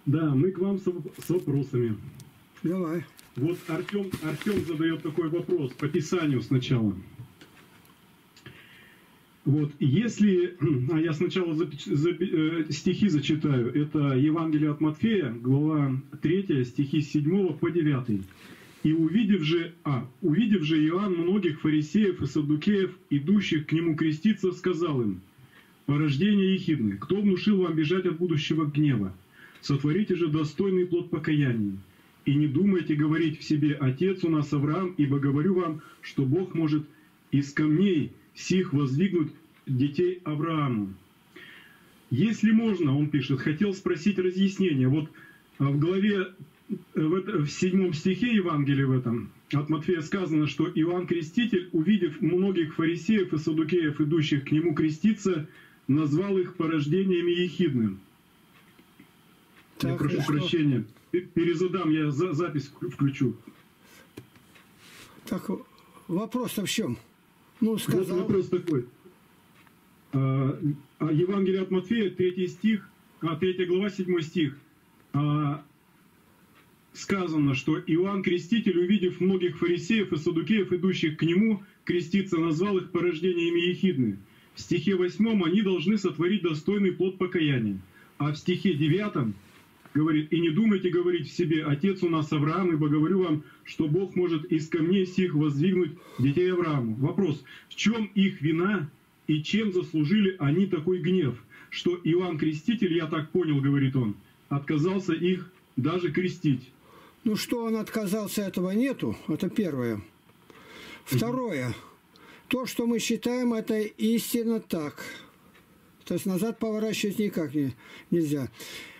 Да, мы к вам с вопросами. Давай. Вот Артем задает такой вопрос по Писанию сначала. Вот, если, я сначала стихи зачитаю, это Евангелие от Матфея, глава 3, стихи с 7 по 9. «И увидев же Иоанн многих фарисеев и саддукеев, идущих к нему креститься, сказал им: порождение ехидны, кто внушил вам бежать от будущего гнева? Сотворите же достойный плод покаяния. И не думайте говорить в себе: Отец у нас Авраам, ибо говорю вам, что Бог может из камней сих воздвигнуть детей Аврааму». Если можно, он пишет, хотел спросить разъяснение. Вот в главе, в 7 стихе Евангелия в этом, от Матфея сказано, что Иоанн Креститель, увидев многих фарисеев и саддукеев, идущих к нему креститься, назвал их порождениями ехидным. Так, я прошу прощения. Перезадам, я запись включу. Так, вопрос-то в чем? Ну, сказал... Вот вопрос такой. Евангелие от Матфея, 3 глава, 7 стих. Сказано, что Иоанн Креститель, увидев многих фарисеев и саддукеев, идущих к нему креститься, назвал их порождениями ехидны. В стихе 8 они должны сотворить достойный плод покаяния. А в стихе 9 говорит: «И не думайте говорить в себе: Отец у нас Авраам, ибо говорю вам, что Бог может из камней сих воздвигнуть детей Аврааму». Вопрос: в чем их вина и чем заслужили они такой гнев, что Иоанн Креститель, я так понял, говорит он, отказался их даже крестить? Ну, что он отказался, этого нету, это первое. Второе. То, что мы считаем, это истинно так. То есть назад поворачивать никак нельзя.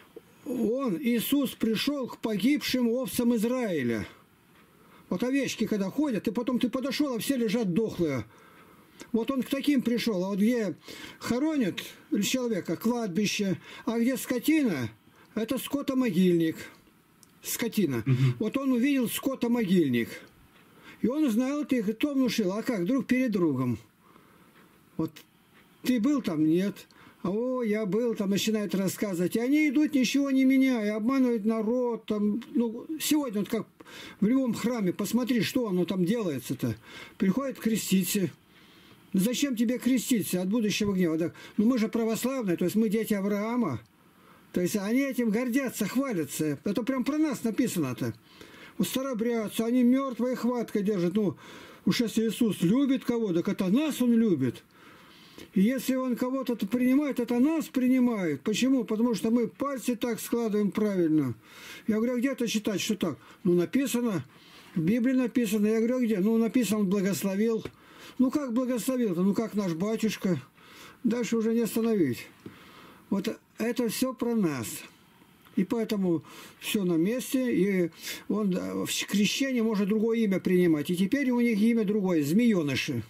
Иисус, пришел к погибшим овцам Израиля. Вот овечки, когда ходят, и потом ты подошел, а все лежат дохлые. Вот он к таким пришел. А вот где хоронят человека, кладбище, а где скотина, это скотомогильник. Скотина. Вот он увидел скотомогильник. И он знал это, и кто внушил? А как? Друг перед другом. Вот ты был там? Нет. Я был там, начинают рассказывать. И они идут, ничего не меняя, обманывают народ. Там, сегодня, вот как в любом храме, посмотри, что оно там делается-то. Приходят креститься. Зачем тебе креститься от будущего гнева? Так, мы же православные, то есть мы дети Авраама. То есть они этим гордятся, хвалятся. Это прям про нас написано-то. Старобрядцы, они мертвой хваткой держат. Уж если Иисус любит кого, так это нас Он любит. И если Он кого-то принимает, это нас принимает. Почему? Потому что мы пальцы так складываем правильно. Я говорю: а где-то читать, что так? Написано, в Библии написано. Я говорю: а где? Написано, Он благословил. Как благословил-то? Как наш батюшка. Дальше уже не остановить. Вот это все про нас. И поэтому все на месте. И он в крещении может другое имя принимать. И теперь у них имя другое. Змееныши.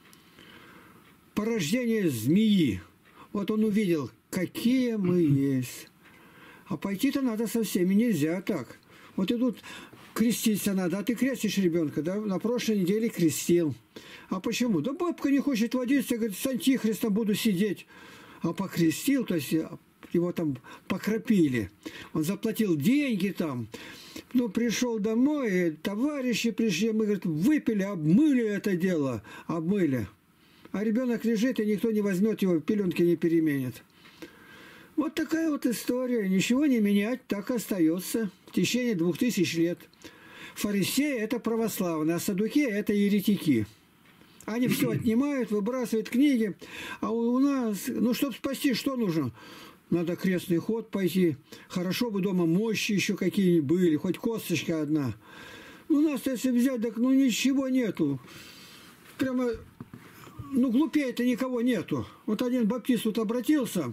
Порождение змеи. Вот он увидел, какие мы есть. А пойти-то надо со всеми. Нельзя так. Вот идут, креститься надо. А ты крестишь ребенка, да? На прошлой неделе крестил. А почему? Да бабка не хочет водиться. Говорит: с антихристом буду сидеть. А покрестил, то есть его там покропили. Он заплатил деньги там. Пришел домой, товарищи пришли, мы, говорит, выпили, обмыли это дело. Обмыли. А ребенок лежит, и никто не возьмет его, пеленки не переменит. Вот такая вот история. Ничего не менять, так остается в течение 2000 лет. Фарисеи – это православные, а саддукеи – это еретики. Они все отнимают, выбрасывают книги. А у нас, чтобы спасти, что нужно? Надо крестный ход пойти. Хорошо бы дома мощи еще какие-нибудь были, хоть косточка одна. У нас, если взять, так ничего нету. Прямо, глупее-то никого нету. Вот один баптист тут обратился,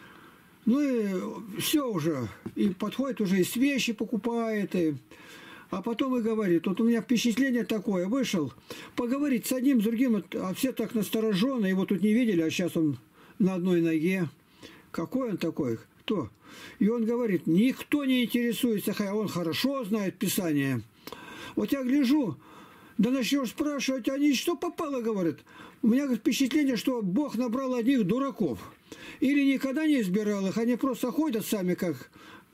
и все уже. И подходит уже, и свечи покупает, А потом и говорит: вот у меня впечатление такое, вышел поговорить с одним, с другим, а все так настороженно, его тут не видели, а сейчас он на одной ноге. Какой он такой? Кто? И он говорит: никто не интересуется, хотя он хорошо знает Писание. Вот я гляжу, да начнешь спрашивать, они что попало, говорят. У меня, говорит, впечатление, что Бог набрал одних дураков. Или никогда не избирал их, они просто ходят сами, как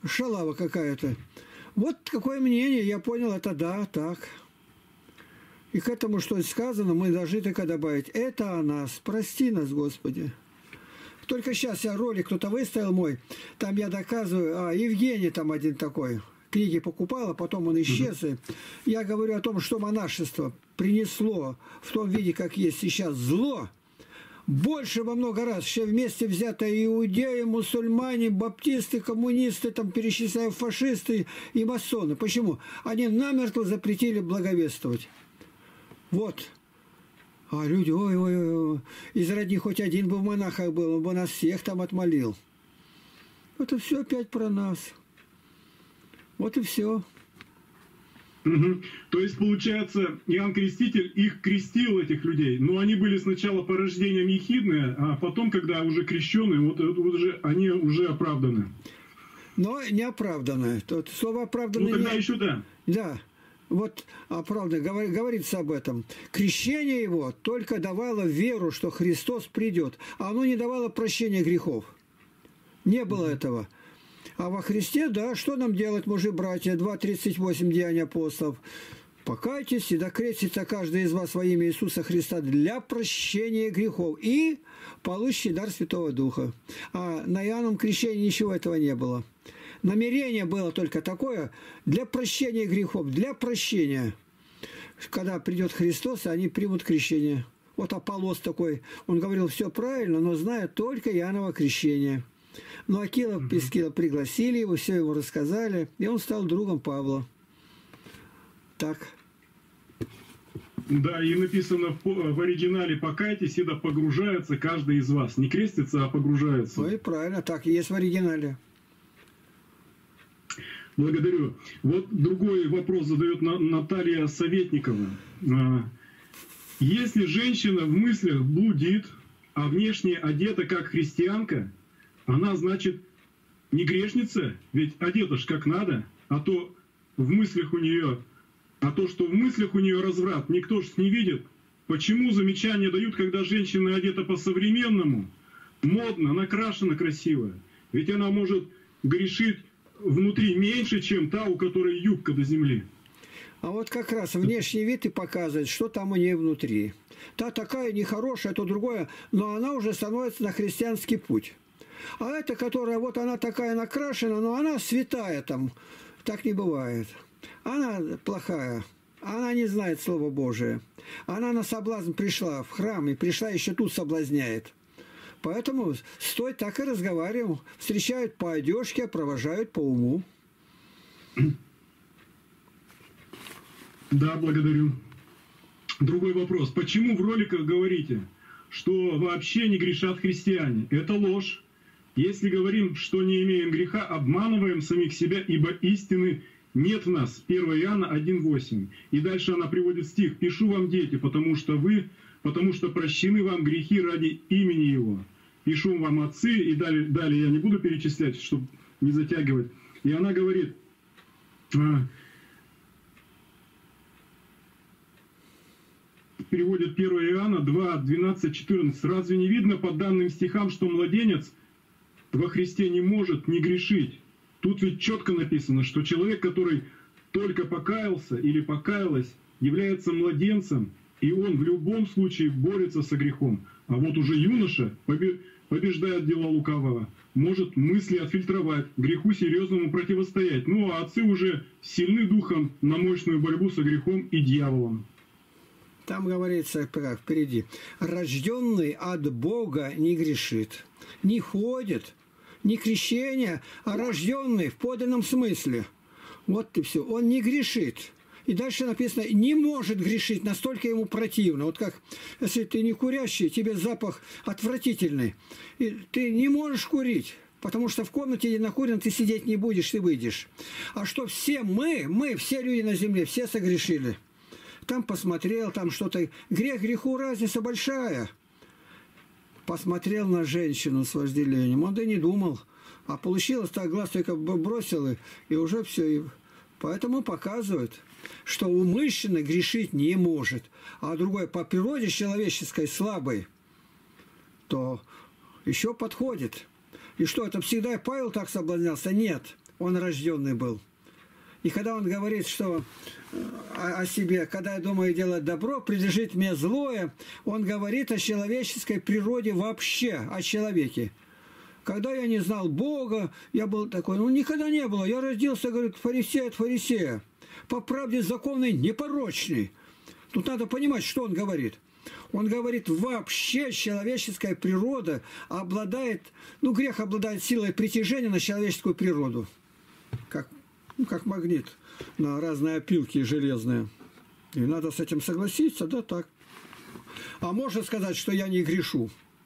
шалава какая-то. Вот какое мнение, я понял, это да, так. И к этому, что сказано, мы должны только добавить. Это о нас. Прости нас, Господи. Только сейчас я ролик кто-то выставил мой, там я доказываю, Евгений там один такой, книги покупал, а потом он исчез. И я говорю о том, что монашество принесло в том виде, как есть сейчас зло, больше во много раз, все вместе взятые иудеи, мусульмане, баптисты, коммунисты, там перечисляю, фашисты и масоны. Почему? Они намертво запретили благовествовать. Вот. А люди, ой, из родни хоть один бы в монахах был, он бы нас всех там отмолил. Это все опять про нас. Вот и все. Угу. То есть, получается, Иоанн Креститель их крестил, этих людей, но они были сначала по рождениям ехидные, а потом, когда уже крещеные, вот уже они уже оправданы. Но не оправданные. Тут слово оправданные. Ну тогда еще да. Да. Вот оправданно говорится об этом. Крещение его только давало веру, что Христос придет, а оно не давало прощения грехов. Не было этого. А во Христе, да, что нам делать, мужи, братья? 2:38 Деяния апостолов. Покайтесь, и докрестится каждый из вас во имя Иисуса Христа для прощения грехов и получите дар Святого Духа. А на Иоанном крещении ничего этого не было. Намерение было только такое для прощения грехов, для прощения. Когда придет Христос, они примут крещение. Вот Аполлос такой, он говорил все правильно, но знает только Иоанново крещение. Но Акила, Пискила пригласили его, все ему рассказали, и он стал другом Павла. Так. Да, и написано в оригинале: покайтесь, и да погружается каждый из вас. Не крестится, а погружается. Ну и правильно, так и есть в оригинале. Благодарю. Вот другой вопрос задает Наталья Советникова. Если женщина в мыслях блудит, а внешне одета как христианка, она, значит, не грешница? Ведь одета ж как надо, а то в мыслях у нее, что в мыслях у нее разврат, никто ж не видит. Почему замечания дают, когда женщина одета по-современному, модно, накрашена красиво? Ведь она может грешить внутри меньше, чем та, у которой юбка до земли. А вот как раз внешний вид и показывает, что там у нее внутри. Та такая нехорошая, то другое, но она уже становится на христианский путь. А эта, которая вот она такая накрашена, но она святая там. Так не бывает. Она плохая. Она не знает Слова Божие. Она на соблазн пришла в храм и пришла еще тут соблазняет. Поэтому стой, так и разговариваем. Встречают по одежке, провожают по уму. Да, благодарю. Другой вопрос. Почему в роликах говорите, что вообще не грешат христиане? Это ложь. Если говорим, что не имеем греха, обманываем самих себя, ибо истины нет в нас. 1 Иоанна 1:8. И дальше она приводит стих. «Пишу вам, дети, потому что прощены вам грехи ради имени Его. Пишу вам, отцы», и далее я не буду перечислять, чтобы не затягивать. И она говорит, переводит 1 Иоанна 2:12-14. «Разве не видно по данным стихам, что младенец во Христе не может не грешить?» Тут ведь четко написано, что человек, который только покаялся или покаялась, является младенцем, и он в любом случае борется со грехом. А вот уже юноша побеждает дела лукавого, может мысли отфильтровать, греху серьезному противостоять. Ну а отцы уже сильны духом на мощную борьбу со грехом и дьяволом. Там говорится, как впереди, рожденный от Бога не грешит, не ходит, не крещение, а рожденный в подлинном смысле. Вот и все. Он не грешит. И дальше написано, не может грешить, настолько ему противно. Вот как, если ты не курящий, тебе запах отвратительный, и ты не можешь курить, потому что в комнате, где накурен, ты сидеть не будешь, ты выйдешь. А что все мы, все люди на земле, все согрешили. Там посмотрел, там что-то. Грех греху разница большая. Посмотрел на женщину с вожделением, он да не думал. А получилось так, глаз только бросил, и уже все. И поэтому показывают, что умышленно грешить не может. А другой по природе человеческой слабой, то еще подходит. И что, это всегда Павел так соблазнялся? Нет. он рожденный был. И когда он говорит, что о себе, когда я думаю делать добро, прилежит мне злое, он говорит о человеческой природе вообще, о человеке. Когда я не знал Бога, я был такой, ну никогда не было. Я родился, говорит, фарисей от фарисея. По правде законный, непорочный. Тут надо понимать, что он говорит. Он говорит, вообще человеческая природа обладает, ну грех обладает силой притяжения на человеческую природу. Как магнит на разные опилки железные. И надо с этим согласиться, да, так. А можно сказать, что я не грешу.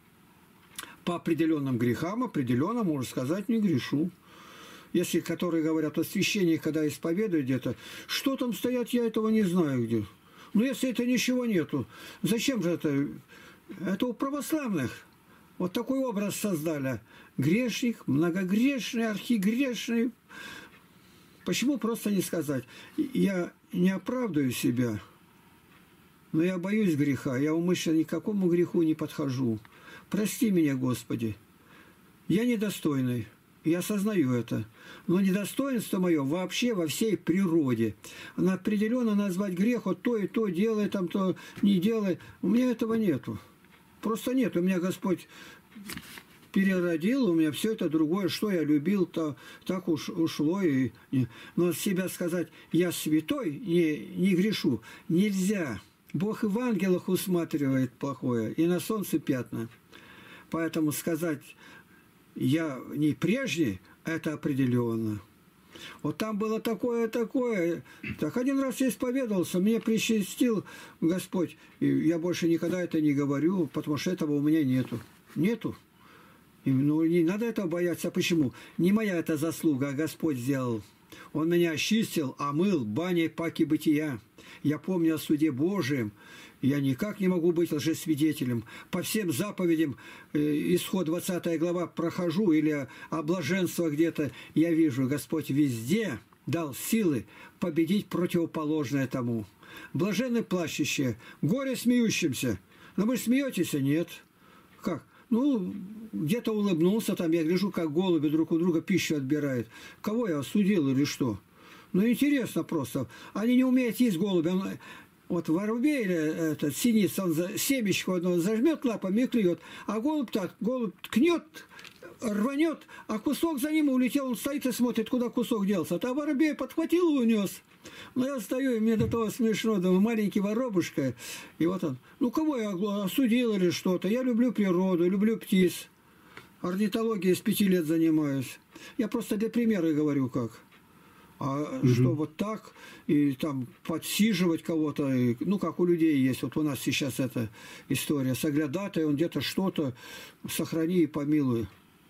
По определенным грехам, определенно, можно сказать, не грешу. Если, которые говорят о священнике, когда исповедуют где-то, что там стоят, я этого не знаю где. Но если это ничего нету, зачем же это? Это у православных. Вот такой образ создали. Грешник, многогрешный, архигрешный. Почему просто не сказать? Я не оправдываю себя, но я боюсь греха. Я умышленно ни к какому греху не подхожу. Прости меня, Господи. Я недостойный. Я осознаю это. Но недостоинство мое вообще во всей природе. Определенно назвать грех, вот то и то делай, там то не делай. У меня этого нету. Просто нет. У меня Господь переродил, у меня все это другое, что я любил, то так ушло. Но себя сказать, я святой, не грешу, нельзя. Бог и в ангелах усматривает плохое, и на солнце пятна. Поэтому сказать, я не прежний, это определенно. Вот там было такое. Так один раз я исповедовался, мне причастил Господь. И я больше никогда это не говорю, потому что этого у меня нету. Нету. И, ну, не надо этого бояться. Почему? Не моя это заслуга, а Господь сделал. Он меня очистил, омыл баней паки бытия. Я помню о суде Божием. Я никак не могу быть лжесвидетелем. По всем заповедям, исход 20 глава, прохожу, или о блаженстве где-то, я вижу, Господь везде дал силы победить противоположное тому. Блаженны плачущие, горе смеющимся. Но вы смеетесь, нет? Как? Ну, где-то улыбнулся, там я гляжу, как голуби друг у друга пищу отбирают. Кого я осудил или что? Ну, интересно просто. Они не умеют есть голуби. Вот воробей или этот синица, он семечко одно зажмет лапами и клюет. А голубь так, голубь ткнет, рванет, а кусок за ним улетел, он стоит и смотрит, куда кусок делся. А воробей подхватил и унес. Но я стою, и мне до того смешно, думаю, маленький воробушка. И вот он, ну кого я осудил или что-то? Я люблю природу, люблю птиц. Орнитологией с 5 лет занимаюсь. Я просто для примера говорю как. Что вот так, и там подсиживать кого-то, ну, как у людей есть. Вот у нас сейчас эта история. Соглядатай, он где-то что-то, сохрани и помилуй.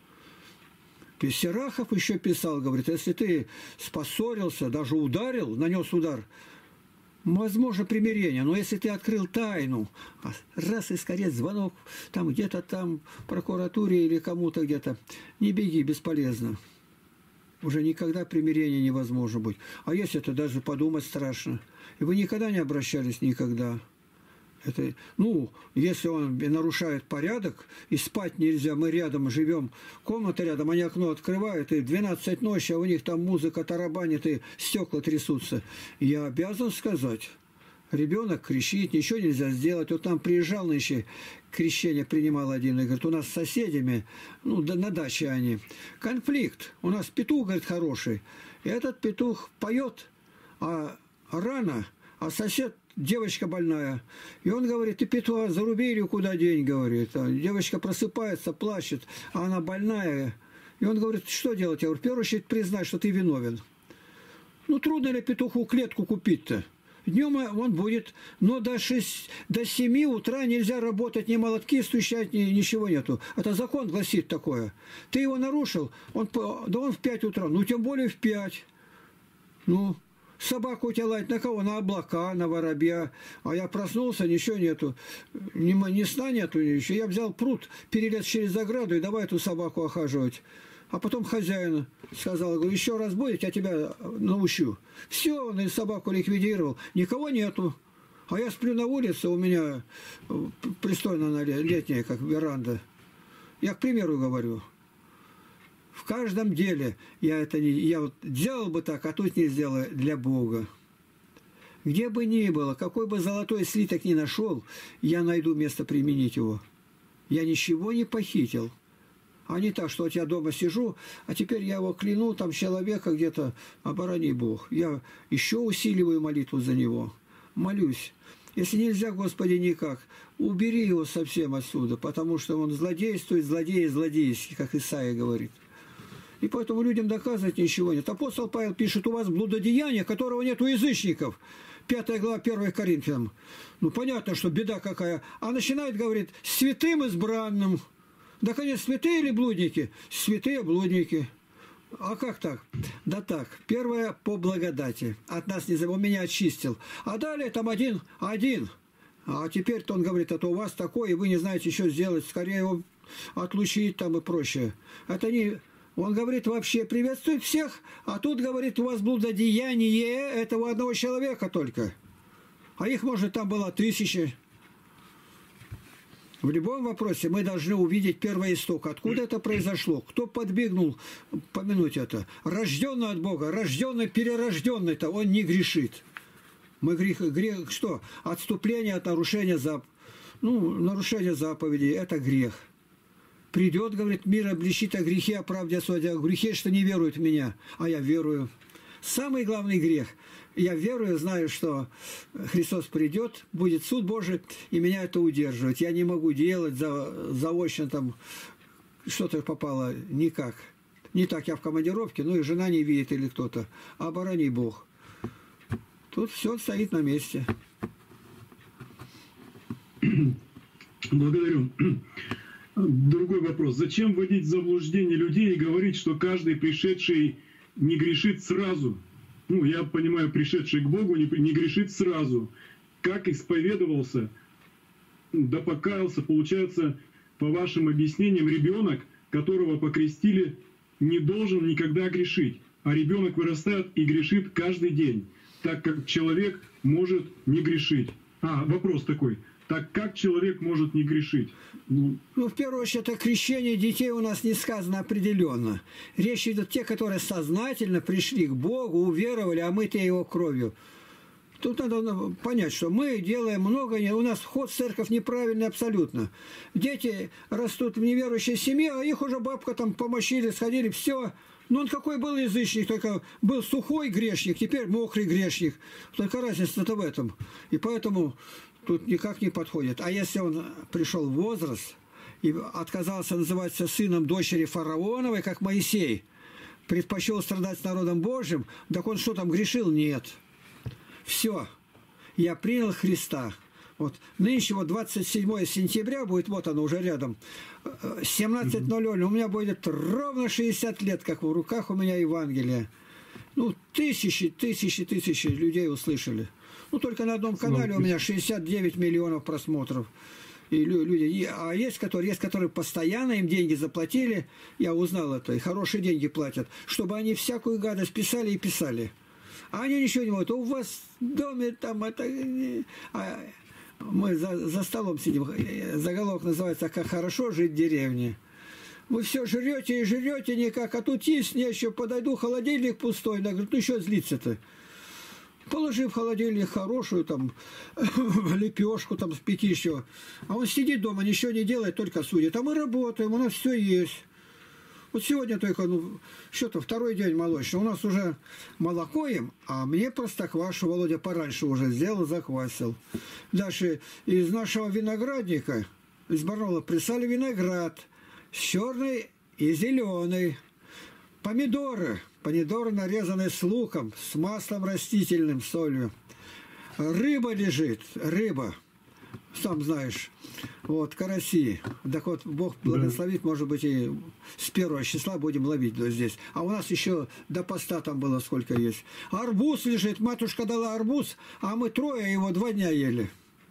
Серахов еще писал, говорит, если ты споссорился, даже ударил, нанес удар, возможно примирение, но если ты открыл тайну, раз и скорее звонок, там где-то там в прокуратуре или кому-то где-то, не беги, бесполезно. Уже никогда примирение невозможно быть. А если это даже подумать страшно. И вы никогда не обращались? Никогда. Это, ну, если он нарушает порядок, и спать нельзя, мы рядом живем, комната рядом, они окно открывают, и 12 ночи, а у них там музыка тарабанит, и стекла трясутся. Я обязан сказать. Ребенок кричит, ничего нельзя сделать. Вот там приезжал нынче, крещение принимал один, и говорит, у нас с соседями, ну, на даче они, конфликт. У нас петух, говорит, хороший. И этот петух поет, а рано, а сосед, девочка больная. И он говорит, ты петуха зарубили, куда день, говорит. А девочка просыпается, плачет, а она больная. И он говорит, что делать? Я говорю, в первую очередь признай, что ты виновен. Ну, трудно ли петуху клетку купить-то? Днем он будет, но до 7 утра нельзя работать, ни молотки стучать, ничего нету. Это закон гласит такое. Ты его нарушил, он в 5 утра, ну тем более в 5. Ну, собаку у тебя лает на кого? На облака, на воробья. А я проснулся, ничего нету. Ни сна нету, ничего. Я взял пруд, перелез через ограду и давай эту собаку охаживать. А потом хозяину сказал, говорю, еще раз будет, я тебя научу. Все, он и собаку ликвидировал. Никого нету. А я сплю на улице, у меня пристойно летняя, как веранда. Я к примеру говорю. В каждом деле я вот делал бы так, а тут не сделаю для Бога. Где бы ни было, какой бы золотой слиток ни нашел, я найду место применить его. Я ничего не похитил. А не так, что вот я дома сижу, а теперь я его кляну, там человека где-то, оборони Бог. Я еще усиливаю молитву за него. Молюсь. Если нельзя, Господи, никак, убери его совсем отсюда, потому что он злодействует, злодейский, как Исаия говорит. И поэтому людям доказывать ничего нет. Апостол Павел пишет, у вас блудодеяние, которого нет у язычников. 5 глава 1 Коринфянам. Ну, понятно, что беда какая. А начинает, говорит, святым избранным. Да, конечно, святые или блудники? Святые блудники. А как так? Да так. Первое по благодати. От нас не забыл, меня очистил. А далее там один. А теперь-то он говорит, это у вас такое, и вы не знаете, что сделать. Скорее его отлучить там и прочее. Это не... Он говорит, вообще приветствует всех, а тут говорит, у вас блудодеяние этого одного человека только. А их, может, там было 1000. В любом вопросе мы должны увидеть первоисток. Откуда это произошло? Кто подвигнул помянуть это? Рожденный от Бога, рожденный, перерожденный-то, он не грешит. Мы грех что? Отступление от нарушения нарушение заповедей – это грех. Придет, говорит, мир обличит о грехе, о правде, о суде, о грехе, что не верует в меня, а я верую. Самый главный грех. Я верую, знаю, что Христос придет, будет суд Божий, и меня это удерживает. Я не могу делать заочно там что-то попало никак. Не так я в командировке, и жена не видит или кто-то. Оборони Бог. Тут все стоит на месте. Благодарю. Другой вопрос. Зачем вводить в заблуждение людей и говорить, что каждый пришедший не грешит сразу? Я понимаю, пришедший к Богу не грешит сразу. Как исповедовался, да покаялся, получается, по вашим объяснениям, ребенок, которого покрестили, не должен никогда грешить. А ребенок вырастает и грешит каждый день, так как человек может не грешить. Вопрос такой. Так как человек может не грешить? В первую очередь, это крещение детей у нас не сказано определенно. Речь идет о тех, которые сознательно пришли к Богу, уверовали, омыты его кровью. Тут надо понять, что мы делаем много, у нас вход в церковь неправильный абсолютно. Дети растут в неверующей семье, а их уже бабка там помощили, сходили, все. Он какой был язычник, только был сухой грешник, теперь мокрый грешник. Только разница-то в этом. И поэтому... Тут никак не подходит. А если он пришел в возраст и отказался называться сыном дочери фараоновой, как Моисей, предпочел страдать с народом Божьим, так он что там грешил? Нет. Все. Я принял Христа. Вот. Нынче 27 сентября будет, вот оно уже рядом, 17:00. У меня будет ровно 60 лет, как в руках у меня Евангелие. Тысячи людей услышали. Только на одном канале у меня 69 миллионов просмотров. И люди, есть которые постоянно им деньги заплатили, я узнал это, и хорошие деньги платят, чтобы они всякую гадость писали и писали. А они ничего не могут. У вас в доме там это... мы за столом сидим, заголовок называется «Как хорошо жить в деревне». Вы все жрете и жрете никак, а тут есть, я еще подойду, холодильник пустой. Она говорит, что злиться-то? Положи в холодильник хорошую там лепешку там спеки еще. А он сидит дома, ничего не делает, только судит. А мы работаем, у нас все есть. Вот сегодня только, что-то второй день молочный. У нас уже молоко им, а мне простоквашу Володя пораньше уже сделал, заквасил. Дальше из нашего виноградника, из Барнаула, прислали виноград с черной и зеленой. Помидоры нарезаны с луком, с маслом растительным, солью. Рыба лежит, сам знаешь, караси. Так вот, Бог благословит, может быть, и с 1 числа будем ловить здесь. А у нас еще до поста там было сколько есть. Арбуз лежит, матушка дала арбуз, а мы 3 его 2 дня ели.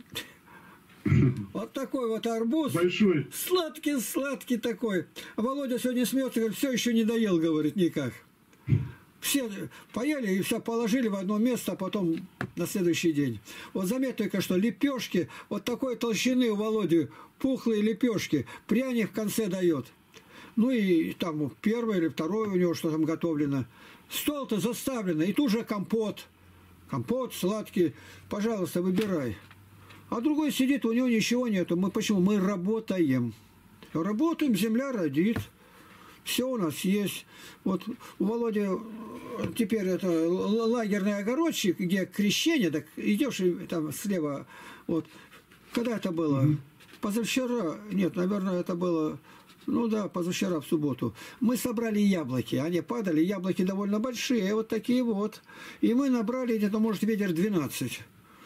Вот такой вот арбуз. Большой. Сладкий такой. Володя сегодня смеется, говорит, все еще не доел, говорит, никак. Все поели и все положили в одно место, а потом на следующий день. Вот заметь только, что лепешки вот такой толщины у Володи, пухлые лепешки, пряник в конце дает. Ну и там первое или второе у него что там готовлено. Стол-то заставлено, и тут же компот. Компот сладкий. Пожалуйста, выбирай. А другой сидит, у него ничего нету. Мы почему? Мы работаем. Работаем, земля родит. Все у нас есть. Вот у Володи теперь это лагерный огородчик, где крещение, так идешь и там слева. Вот. Когда это было? Позавчера. Нет, наверное, это было... Ну да, позавчера в субботу. Мы собрали яблоки. Они падали, яблоки довольно большие, вот такие вот. И мы набрали где-то, может, ведер 12.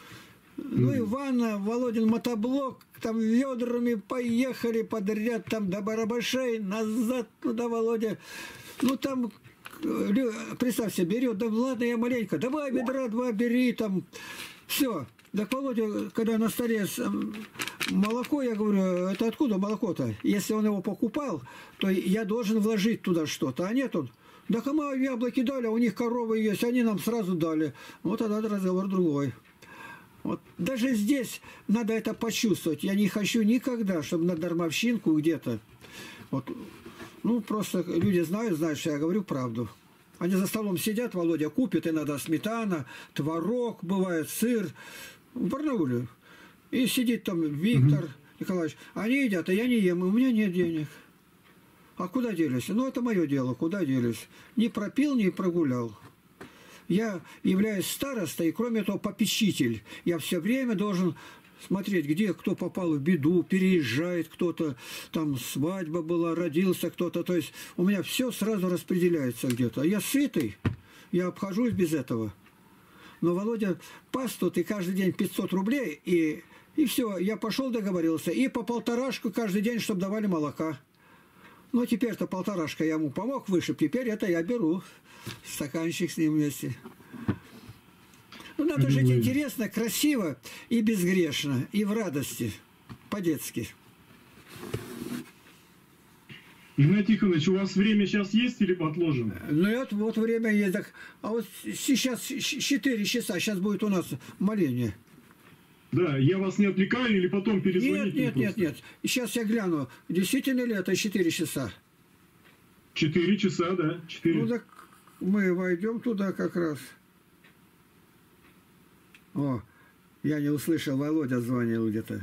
Ну и ванна, Володин мотоблок, там ведрами поехали подряд, там до Барабашей, назад туда, Володя. Ну там, представь себе, берет, да ладно, я маленько, давай ведра 2 бери, там, все. Так Володя, когда на столе молоко, я говорю, это откуда молоко-то? Если он его покупал, то я должен вложить туда что-то, а нет он. Да кому яблоки дали, а у них коровы есть, они нам сразу дали. Вот тогда разговор другой. Вот. Даже здесь надо это почувствовать. Я не хочу никогда, чтобы на дармовщинку где-то. Вот. Ну, просто люди знают, что я говорю правду. Они за столом сидят, Володя купит, иногда сметана, творог, бывает сыр. В Барнауле. И сидит там Виктор Николаевич. Они едят, а я не ем, и у меня нет денег. А куда делись? Ну, это мое дело, куда делись? Не пропил, не прогулял. Я являюсь старостой, и кроме того, попечитель. Я все время должен смотреть, где кто попал в беду, переезжает кто-то, там свадьба была, родился кто-то. То есть у меня все сразу распределяется где-то. Я сытый, я обхожусь без этого. Но Володя пасту, ты каждый день 500 рублей, и все, я пошел договорился. И по полторашку каждый день, чтобы давали молока. Ну, теперь-то полторашка я ему помог выше, теперь это я беру. Стаканчик с ним вместе. Ну, надо жить интересно, красиво и безгрешно, и в радости, по-детски. Игнатий Тихонович, у вас время сейчас есть или отложено? Ну, это вот время есть. Так, а вот сейчас 4 часа, сейчас будет у нас моление. Да, я вас не отвлекаю или потом перезвоните? Нет. Сейчас я гляну, действительно ли это 4 часа? 4 часа, да. 4. Ну, так мы войдем туда как раз. О, я не услышал, Володя звонил где-то.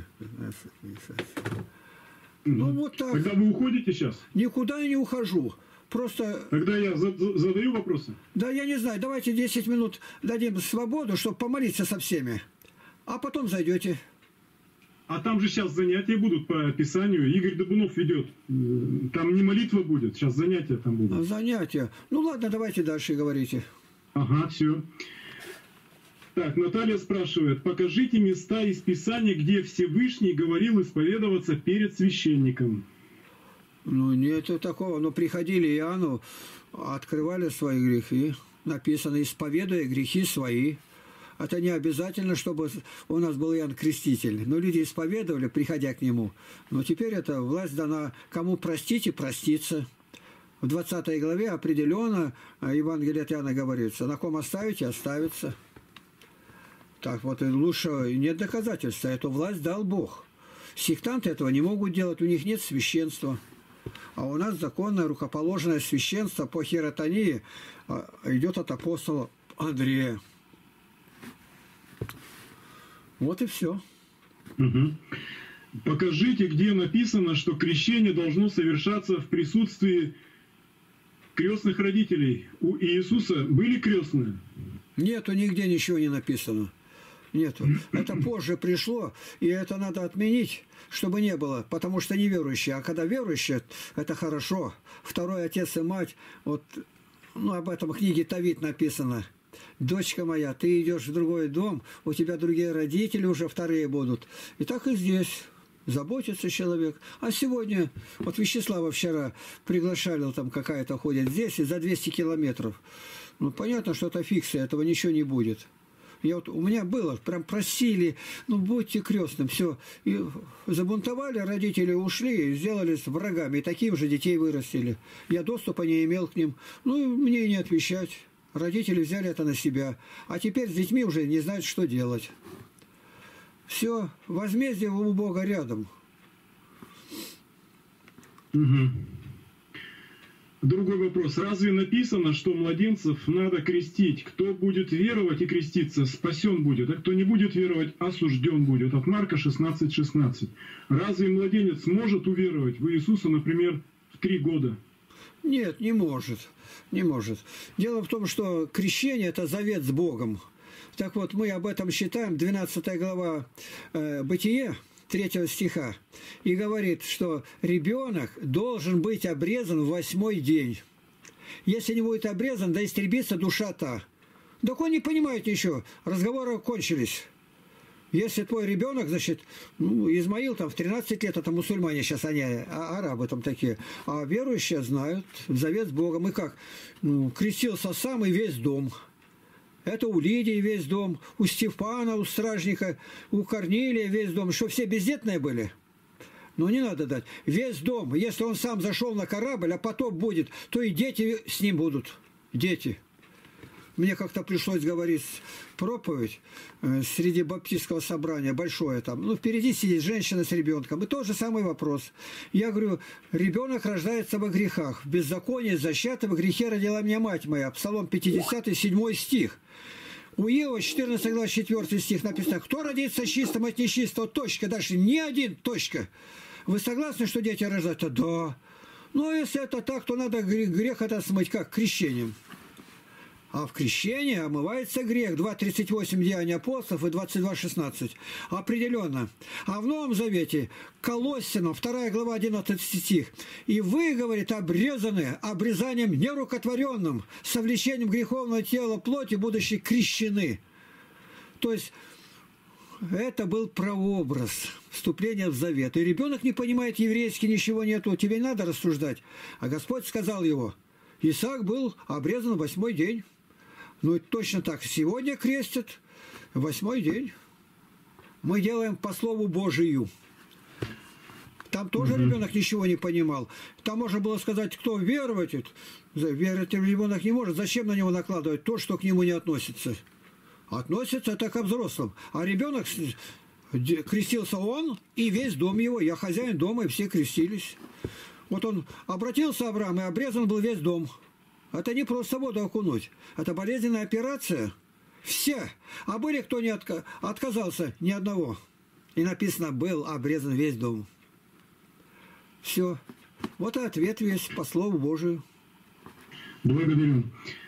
Ну, вот так. Тогда вы уходите сейчас? Никуда я не ухожу. Просто... Тогда я задаю вопросы? Да, я не знаю. Давайте 10 минут дадим свободу, чтобы помолиться со всеми. А потом зайдете. А там же сейчас занятия будут по Писанию. Игорь Добунов ведет. Там не молитва будет, сейчас занятия там будут. Занятия. Ну ладно, давайте дальше говорите. Ага, все. Так, Наталья спрашивает, покажите места из Писания, где Всевышний говорил исповедоваться перед священником. Ну, нет такого. Но приходили Иоанну, открывали свои грехи. Написано, исповедуя грехи свои. Это не обязательно, чтобы у нас был Иоанн Креститель. Но люди исповедовали, приходя к нему. Но теперь эта власть дана, кому простить и проститься. В 20 главе определенно Евангелие от Иоанна говорится, на ком оставите, оставится. Так вот, и лучше нет доказательства. Эту власть дал Бог. Сектанты этого не могут делать, у них нет священства. А у нас законное рукоположенное священство по хиротонии идет от апостола Андрея. Вот и все. Угу. Покажите, где написано, что крещение должно совершаться в присутствии крестных родителей. У Иисуса были крестные? Нету, нигде ничего не написано. Нету. Это позже пришло, и это надо отменить, чтобы не было, потому что неверующие. А когда верующие, это хорошо. Второй отец и мать, вот, ну, об этом в книге Тавит написано. Дочка моя, ты идешь в другой дом, у тебя другие родители уже вторые будут. И так и здесь. Заботится человек. А сегодня, вот Вячеслава вчера приглашали, там какая-то ходит здесь, и за 200 километров. Ну, понятно, что это фикция, этого ничего не будет. У меня было, прям просили, ну, будьте крестным, все. И забунтовали, родители ушли, сделались врагами, и таким же детей вырастили. Я доступа не имел к ним. Ну, мне и не отвечать. Родители взяли это на себя. А теперь с детьми уже не знают, что делать. Все, возмездие у Бога рядом. Угу. Другой вопрос. Разве написано, что младенцев надо крестить? Кто будет веровать и креститься, спасен будет, а кто не будет веровать, осужден будет. От Марка 16:16. Разве младенец может уверовать в Иисуса, например, в 3 года? Нет, не может. Не может. Дело в том, что крещение – это завет с Богом. Так вот, мы об этом считаем, 12 глава Бытие, 3 стиха, и говорит, что ребенок должен быть обрезан в 8-й день. Если не будет обрезан, да истребится душа та. Так он не понимает ничего, разговоры кончились. Если твой ребенок, значит, Измаил там в 13 лет, это мусульмане сейчас, они арабы там такие, а верующие знают завет с Богом. И как? Крестился сам и весь дом. Это у Лидии весь дом, у Стефана, у стражника, у Корнилия весь дом. Что, все бездетные были? Ну, не надо дать. Весь дом. Если он сам зашел на корабль, а потоп будет, то и дети с ним будут. Дети. Мне как-то пришлось говорить проповедь среди баптистского собрания, большое там. Ну, впереди сидит женщина с ребенком. И тот же самый вопрос. Я говорю, ребенок рождается во грехах. В беззаконии, зачата, во грехе родила меня мать моя. Псалом 50, 7 стих. У Иова 14 глава 4 стих написано, кто родится чистым от нечистого, точка, дальше ни один, точка. Вы согласны, что дети рождаются? Да. Ну, если это так, то надо грех это смыть, как? Крещением. А в крещении омывается грех. 2:38 Деяния апостолов и 22:16. Определенно. А в Новом Завете Колоссянам, 2 глава 11 стих. И вы, говорит, обрезаны обрезанием нерукотворенным, совлечением греховного тела плоти, будучи крещены. То есть это был прообраз вступления в завет. И ребенок не понимает еврейский, ничего нету. Тебе не надо рассуждать. А Господь сказал его. Исаак был обрезан в 8-й день. Ну, и точно так. Сегодня крестят 8-й день. Мы делаем по Слову Божию. Там тоже ребенок ничего не понимал. Там можно было сказать, кто веровать. Верить ребенок не может. Зачем на него накладывать то, что к нему не относится? Относится это ко взрослым. А ребенок крестился он и весь дом его. Я хозяин дома, и все крестились. Вот он обратился, Авраам, и обрезан был весь дом. Это не просто воду окунуть. Это болезненная операция. Все. А были, кто не отказался? Ни одного. И написано, был обрезан весь дом. Все. Вот и ответ весь по Слову Божию. Благодарю.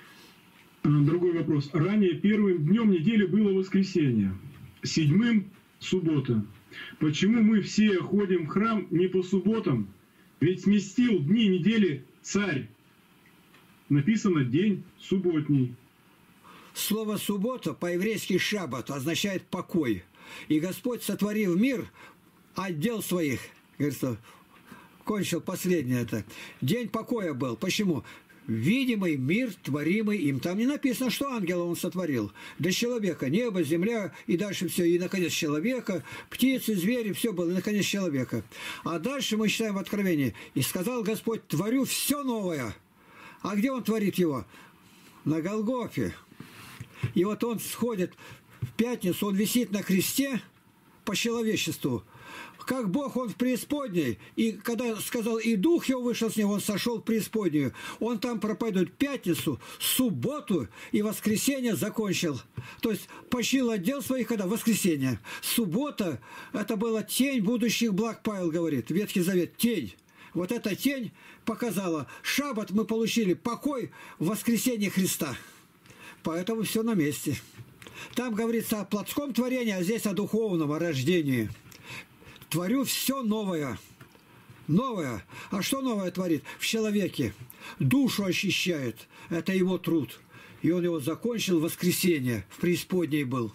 Другой вопрос. Ранее первым днем недели было воскресенье. 7-м суббота. Почему мы все ходим в храм не по субботам? Ведь сместил дни недели царь. Написано день субботний. Слово «суббота» по-еврейски «шаббат» означает «покой». И Господь, сотворив мир, отдел своих, говорится, кончил последнее это. День покоя был. Почему? Видимый мир, творимый им. Там не написано, что ангела он сотворил. Для человека небо, земля и дальше все. И, наконец, человека, птицы, звери, все было. И, наконец, человека. А дальше мы читаем в Откровении. «И сказал Господь, творю все новое». А где он творит его? На Голгофе. И вот он сходит в пятницу, он висит на кресте по человечеству. Как Бог, он в преисподней. И когда сказал, и дух его вышел с него, он сошел в преисподнюю. Он там проповедует пятницу, субботу и воскресенье закончил. То есть почил отдел своих, когда воскресенье. Суббота, это была тень будущих благ, Павел говорит. Ветхий Завет, тень. Вот эта тень показала, шаббат мы получили, покой в воскресенье Христа. Поэтому все на месте. Там говорится о плотском творении, а здесь о духовном, о рождении. Творю все новое. Новое. А что новое творит? В человеке. Душу очищает. Это его труд. И он его закончил в воскресенье. В преисподней был.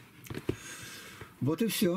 Вот и все.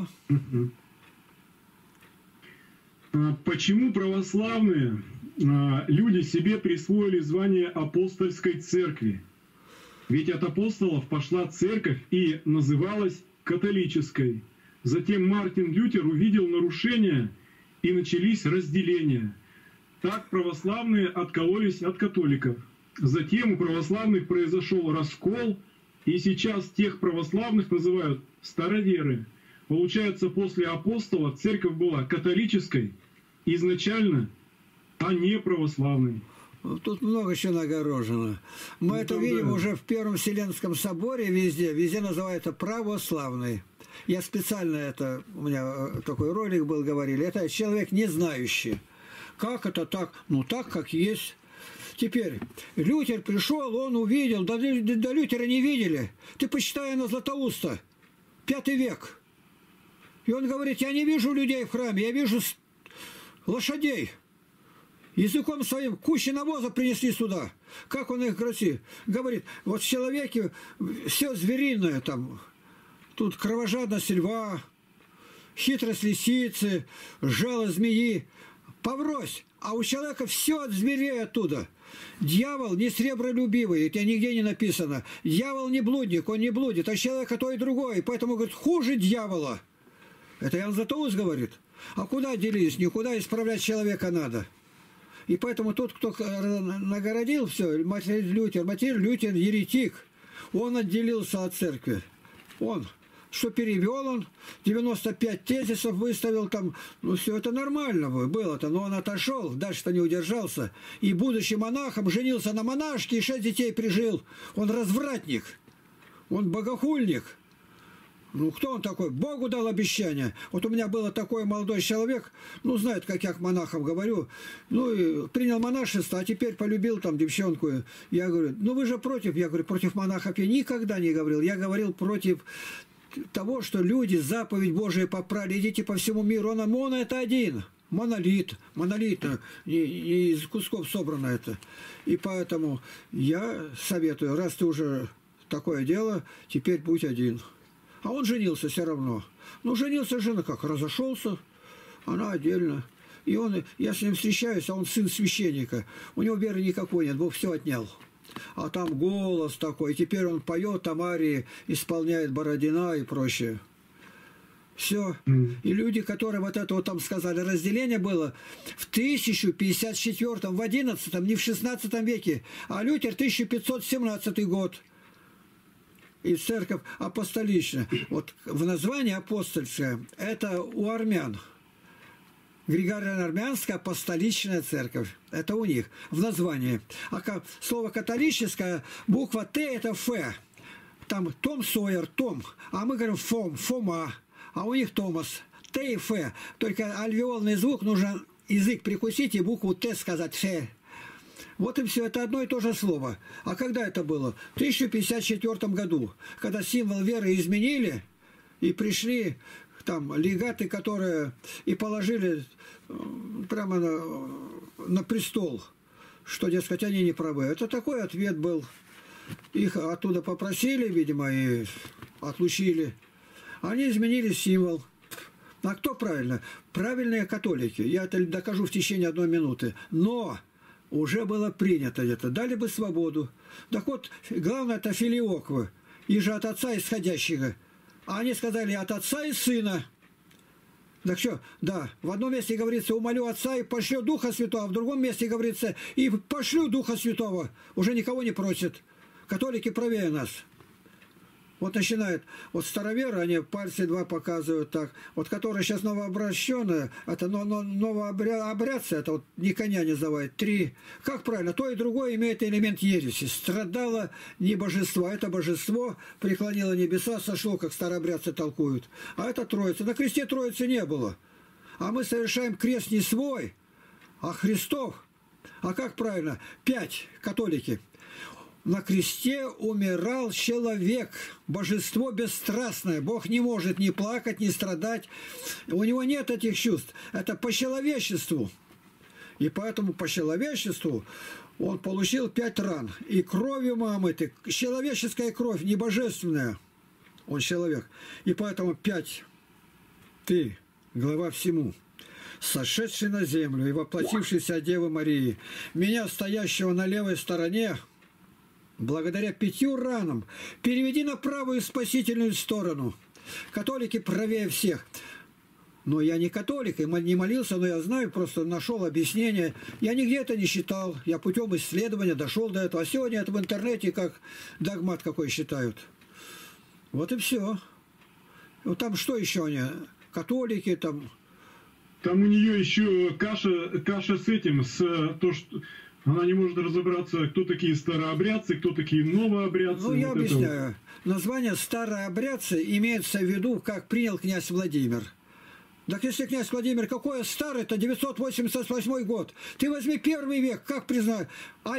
Почему православные люди себе присвоили звание апостольской церкви? Ведь от апостолов пошла церковь и называлась католической. Затем Мартин Лютер увидел нарушения и начались разделения. Так православные откололись от католиков. Затем у православных произошел раскол, и сейчас тех православных называют староверы. Получается, после апостолов церковь была католической изначально, а не православной. Тут много чего нагорожено. Мы это видим уже в Первом Вселенском соборе везде. Везде называется православный. Я специально это, у меня такой ролик был, говорили, это человек не знающий. Как это так? Ну так, как есть. Теперь, Лютер пришел, он увидел, до Лютера не видели. Ты почитай на Златоуста, 5 век. И он говорит, я не вижу людей в храме, я вижу лошадей. Языком своим кучу навоза принесли сюда. Как он их красив. Говорит, вот в человеке все звериное там. Тут кровожадность льва, хитрость лисицы, жало змеи. Поврось. А у человека все от зверей оттуда. Дьявол не сребролюбивый, это нигде не написано. Дьявол не блудник, он не блудит, а человек то и другое. Поэтому, говорит, хуже дьявола. Это Иоанн Златоуст говорит. А куда делись? Никуда исправлять человека надо. И поэтому тот, кто нагородил все, Мартин Лютер еретик, он отделился от церкви. Он, что перевел он, 95 тезисов выставил там, ну все это нормально было-то, но он отошел, дальше-то не удержался. И будучи монахом, женился на монашке и 6 детей прижил. Он развратник, он богохульник. Ну, кто он такой? Богу дал обещание. Вот у меня был такой молодой человек, ну, знает, как я к монахам говорю, ну, и принял монашество, а теперь полюбил там девчонку. Я говорю, ну, вы же против? Я говорю, против монахов я никогда не говорил. Я говорил против того, что люди заповедь Божию попрали, идите по всему миру. Он это один. Монолит, не из кусков собрано это. И поэтому я советую, раз ты уже такое дело, теперь будь один. А он женился все равно. Ну, женился жена как? Разошелся, она отдельно. И он, я с ним встречаюсь, а он сын священника. У него веры никакой нет, Бог все отнял. А там голос такой. Теперь он поет, там арии, исполняет Бородина и прочее. Все. И люди, которые вот это вот там сказали, разделение было в 1054, в 11, не в 16 веке, а Лютер 1517 год. И церковь апостоличная. Вот в названии апостольская, это у армян. Григориано-армянская апостоличная церковь. Это у них в названии. А слово католическое, буква Т это Ф. Там Том Сойер, Том. А мы говорим Фома. А у них Томас. Т и Ф. Только альвеолный звук, нужно язык прикусить и букву Т сказать Ф. Вот и все, это одно и то же слово. А когда это было? В 1054 году, когда символ веры изменили, и пришли там легаты, которые и положили прямо на престол, что, дескать, они не правы. Это такой ответ был. Их оттуда попросили, видимо, и отлучили. Они изменили символ. А кто правильно? Правильные католики. Я это докажу в течение 1 минуты. Но уже было принято это. Дали бы свободу. Так вот, главное, это филиоквы. И же от отца исходящего. А они сказали, от отца и сына. Так что, да, в одном месте говорится, умолю отца и пошлю Духа Святого, а в другом месте говорится, и пошлю Духа Святого. Уже никого не просят. Католики правее нас. Вот начинают, вот староверы, они пальцы 2 показывают так. Вот которые сейчас новообращенные, это новообрядцы, это вот ни коня не заводят, 3. Как правильно? То и другое имеет элемент ереси. Страдало не божество, это божество преклонило небеса, сошло, как старообрядцы толкуют. А это Троица. На кресте Троицы не было. А мы совершаем крест не свой, а Христов. А как правильно? 5 католики. На кресте умирал человек, божество бесстрастное. Бог не может ни плакать, ни страдать. У него нет этих чувств. Это по человечеству. И поэтому по человечеству он получил 5 ран. И кровью мамы, человеческая кровь, не божественная. Он человек. И поэтому 5. Ты, глава всему, сошедший на землю и воплотившийся от Девы Марии, меня, стоящего на левой стороне, благодаря 5 ранам переведи на правую спасительную сторону. Католики правее всех. Но я не католик, и не молился, но я знаю, просто нашел объяснение. Я нигде это не считал. Я путем исследования дошел до этого. А сегодня это в интернете как догмат какой считают. Вот и все. Вот там что еще они? Католики там... Там у нее еще каша с этим, с то, что Она не может разобраться, кто такие старообрядцы, кто такие новообрядцы. Ну, я объясняю. Название старообрядцы имеется в виду, как принял князь Владимир. Так если князь Владимир, какой старый, то 988 год. Ты возьми первый век, как признаю?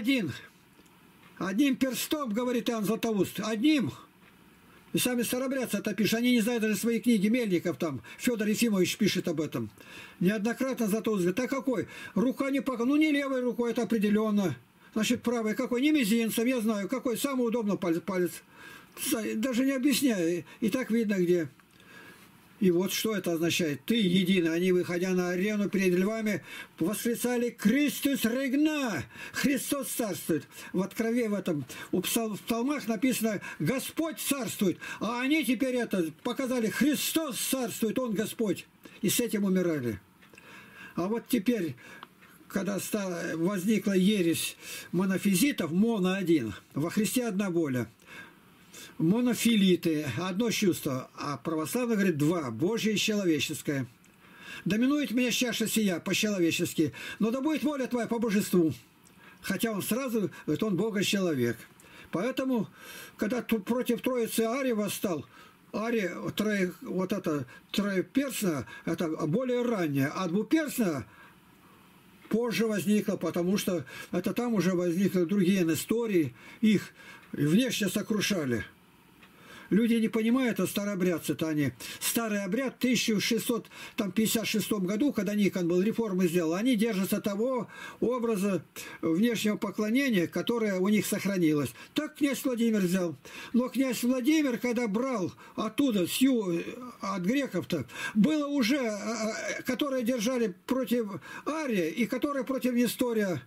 Одним перстом, говорит Иоанн Златоуст, одним. И сами старообрядцы это пишут. Они не знают даже свои книги. Мельников там, Федор Ефимович пишет об этом. Неоднократно Златоуст говорит, а какой? Рука не пока. Ну, не левой рукой, это определенно. Значит, правой какой? Не мизинцем, я знаю. Какой? Самый удобный палец. Даже не объясняю. И так видно, где. И вот что это означает. Ты единый. Они, выходя на арену перед львами, восклицали «Христос регна!» Христос царствует. В Открове в этом, в псалмах написано «Господь царствует». А они теперь это показали «Христос царствует, Он Господь». И с этим умирали. А вот теперь, когда возникла ересь монофизитов, моно один, во Христе одна воля. Монофилиты, одно чувство, а православные говорят два, Божье и человеческое. Доминует меня чаша сия по-человечески, но да будет воля твоя по божеству. Хотя он сразу говорит, он Бога человек. Поэтому, когда против Троицы Арий восстал, Арий, троеперстная, это более раннее, а двуперстная позже возникла, потому что это там уже возникли другие истории, их внешне сокрушали. Люди не понимают, а старообрядцы-то они. Старый обряд в 1656 году, когда Никон был, реформы сделал, они держатся того образа внешнего поклонения, которое у них сохранилось. Так князь Владимир взял. Но князь Владимир, когда брал оттуда, от греков-то, было уже, которые держали против Ария и которые против Нестория.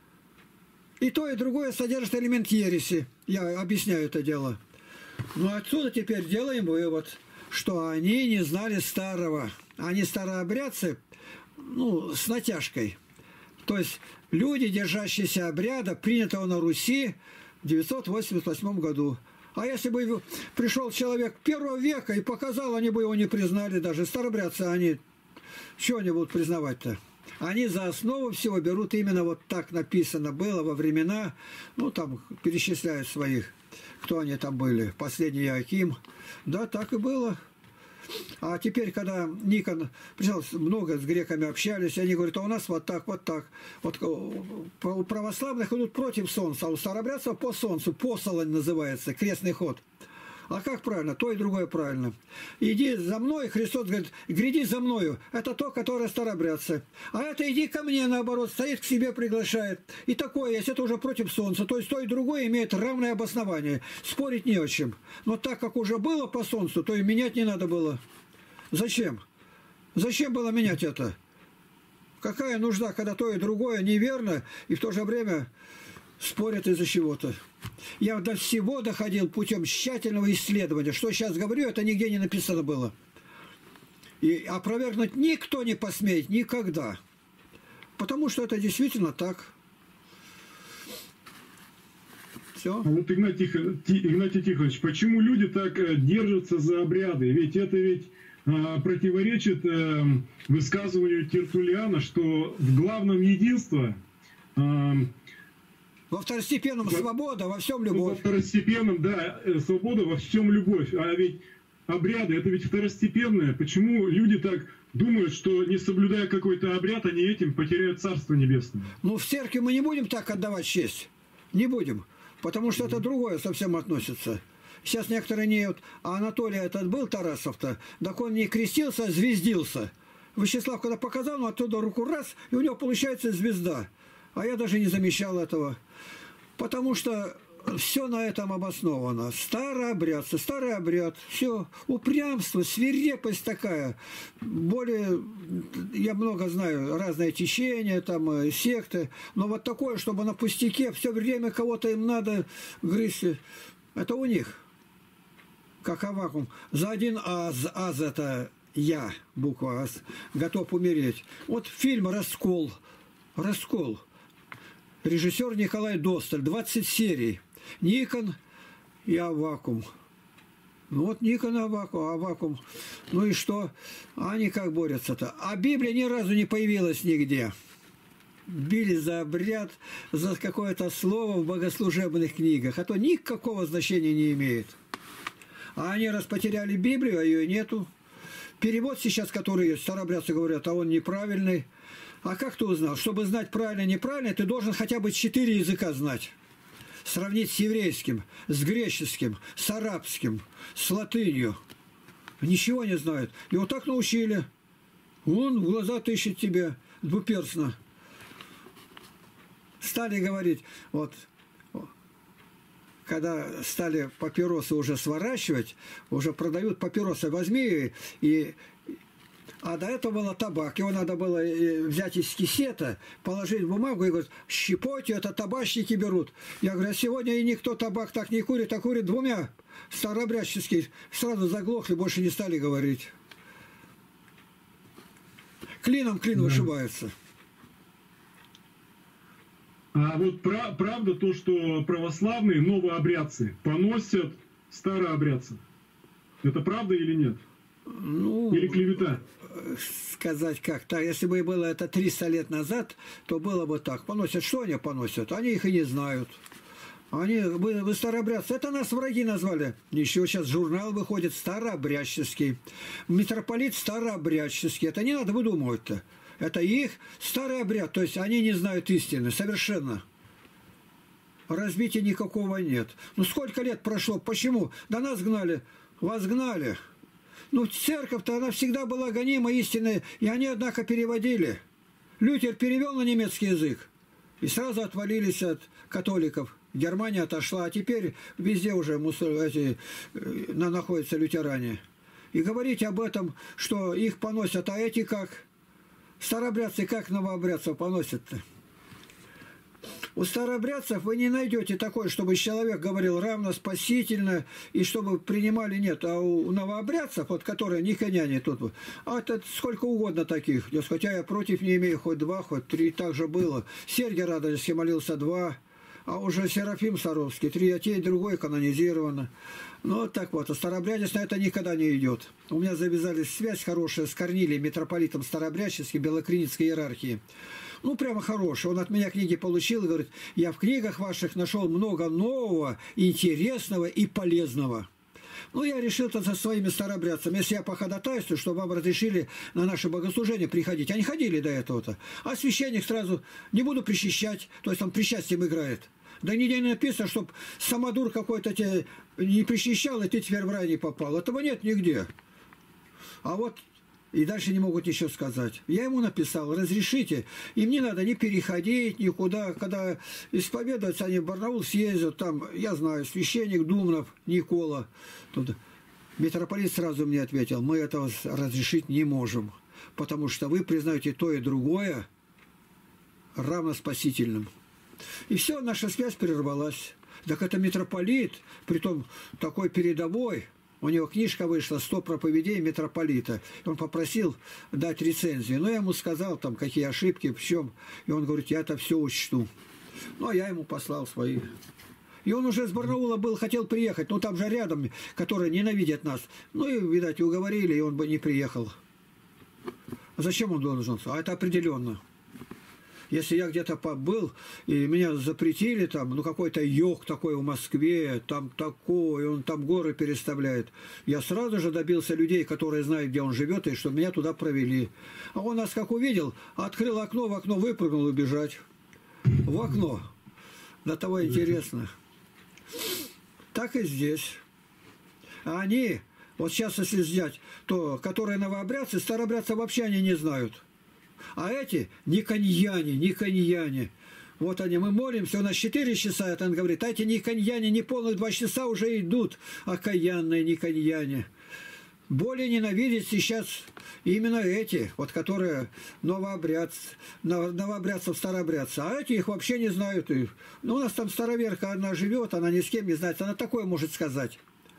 И то, и другое содержит элемент ереси. Я объясняю это дело. Но отсюда теперь делаем вывод, что они не знали старого. Они старообрядцы, с натяжкой. То есть люди, держащиеся обряда, принятого на Руси в 988 году. А если бы пришел человек первого века и показал, они бы его не признали даже. Старообрядцы, они что они будут признавать-то? Они за основу всего берут именно вот так написано было во времена, там перечисляют своих, кто они там были, последний Иоаким. Да, так и было. А теперь, когда Никон пришел, много с греками общались, они говорят, а у нас вот так, вот так. Вот у православных идут против солнца, а у старообрядцев по солнцу, посолонь называется, крестный ход. А как правильно? То и другое правильно. Иди за мной, Христос говорит, гряди за мною. Это то, которое старообрядцы. А это иди ко мне, наоборот, стоит, к себе приглашает. И такое есть, это уже против солнца. То есть то и другое имеет равное обоснование. Спорить не о чем. Но так как уже было по солнцу, то и менять не надо было. Зачем? Зачем было менять это? Какая нужда, когда то и другое неверно, и в то же время спорят из-за чего-то. Я до всего доходил путем тщательного исследования. Что сейчас говорю, это нигде не написано было. И опровергнуть никто не посмеет никогда. Потому что это действительно так. Все. А вот Игнатий Тихонович, почему люди так держатся за обряды? Ведь это противоречит высказыванию Тертуллиана, что в главном единство... Во второстепенном свобода, во всем любовь. Во второстепенном, да, свобода, во всем любовь. А ведь обряды, это ведь второстепенное. Почему люди так думают, что не соблюдая какой-то обряд, они этим потеряют Царство Небесное? В церкви мы не будем так отдавать честь. Не будем. Потому что это другое совсем относится. Сейчас некоторые не... А Анатолий этот был, Тарасов-то, так он не крестился, а звездился. Вячеслав когда показал, оттуда руку раз, и у него получается звезда. А я даже не замечал этого. Потому что все на этом обосновано. Старый обряд, все. Упрямство, свирепость такая. Более, я много знаю, разные течения, там, секты. Но вот такое, чтобы на пустяке все время кого-то им надо грызть. Это у них. Как Авакум. За один аз это я, буква аз, готов умереть. Вот фильм «Раскол». «Раскол». Режиссер Николай Досталь, 20 серий. Никон и Авакум. Вот Никон и Авакум. Ну и что? Они как борются-то? А Библия ни разу не появилась нигде. били за обряд, за какое-то слово в богослужебных книгах, а то никакого значения не имеет. А они раз потеряли Библию, а ее нету. Перевод сейчас, который есть, старообрядцы говорят, а он неправильный. А как ты узнал? Чтобы знать правильно и неправильно, ты должен хотя бы 4 языка знать. Сравнить с еврейским, с греческим, с арабским, с латынью. Ничего не знают. И вот так научили. Он в глаза тыщет тебе двуперстно. Стали говорить, вот, когда стали папиросы уже сворачивать, уже продают папиросы, возьми и... А до этого было табак. Его надо было взять из кисета, положить в бумагу и говорить, щепотью это табачники берут. Я говорю, а сегодня и никто табак так не курит, а курит 2 старообрядческие. Сразу заглохли, больше не стали говорить. Клином клин вышибается. А вот правда то, что православные новообрядцы поносят старообрядцев. Это правда или нет? Ну, или клевета? Сказать как-то. Если бы было это 300 лет назад, то было бы так. Поносят. Что они поносят? Они их и не знают. Вы старообрядцы. Это нас враги назвали. Еще сейчас журнал выходит старообрядческий. Митрополит старообрядческий. Это не надо выдумывать-то. Это их старый обряд. То есть они не знают истины. Совершенно. Разбития никакого нет. Ну сколько лет прошло? Почему? Да нас гнали. Вас гнали. Ну, церковь-то, она всегда была гонима истинной, и они, однако, переводили. Лютер перевел на немецкий язык, и сразу отвалились от католиков. Германия отошла, а теперь везде уже находятся лютеране. И говорить об этом, что их поносят, а эти как? Старообрядцы как новообрядцев поносят-то? У старообрядцев вы не найдете такое, чтобы человек говорил равно, спасительно, и чтобы принимали, нет. А у новообрядцев, вот которые никоняне тут, а это сколько угодно таких. Хотя я против не имею, хоть 2, хоть 3, так же было. Сергий Радонежский молился 2, а уже Серафим Саровский 3, а те и другой канонизировано. Ну, вот так вот. А старообрядец на это никогда не идет. У меня завязались связь хорошая с Корнилием, митрополитом старообрядческой Белокриницкой иерархии. Ну, прямо хороший. Он от меня книги получил и говорит, я в книгах ваших нашел много нового, интересного и полезного. Ну, я решил это со своими старообрядцами. Если я походатайствую, чтобы вам разрешили на наше богослужение приходить. Они ходили до этого-то. А священник сразу не буду причащать. То есть он причастием играет. Да нигде не написано, чтобы самодур какой-то тебя не причащал, и ты теперь в рай не попал. Этого нет нигде. А вот... И дальше не могут ничего сказать. Я ему написал, разрешите. Им не надо ни переходить, никуда. Когда исповедуются, они в Барнаул съездят. Там, я знаю, священник Думнов, Никола. Тут митрополит сразу мне ответил, мы этого разрешить не можем. Потому что вы признаете то и другое равноспасительным. И все, наша связь прервалась. Так это митрополит, притом такой передовой. У него книжка вышла «100 проповедей митрополита». Он попросил дать рецензию. Но я ему сказал, там, какие ошибки, в чем. И он говорит, я это все учту. Ну, а я ему послал свои. И он уже с Барнаула был, хотел приехать. Ну, там же рядом, которые ненавидят нас. Ну, и, видать, уговорили, и он бы не приехал. А зачем он должен? А это определенно. Если я где-то был, и меня запретили там, ну какой-то йог такой в Москве, там такой, он там горы переставляет. Я сразу же добился людей, которые знают, где он живет, и чтобы меня туда провели. А он нас как увидел, открыл окно, в окно выпрыгнул и бежать. В окно. До того интересно. Так и здесь. А они, вот сейчас если взять, то, которые новообрядцы, старообрядцы вообще они не знают. А эти никоньяне. Вот они, мы молимся, у нас 4 часа, это он говорит, а эти никоньяне, не полных 2 часа уже идут, окаянные никоньяне. Более ненавидят сейчас именно эти, вот которые новообрядцев, старообрядцы. А эти их вообще не знают. Ну, у нас там староверка, она живет, она ни с кем не знает, она такое может сказать.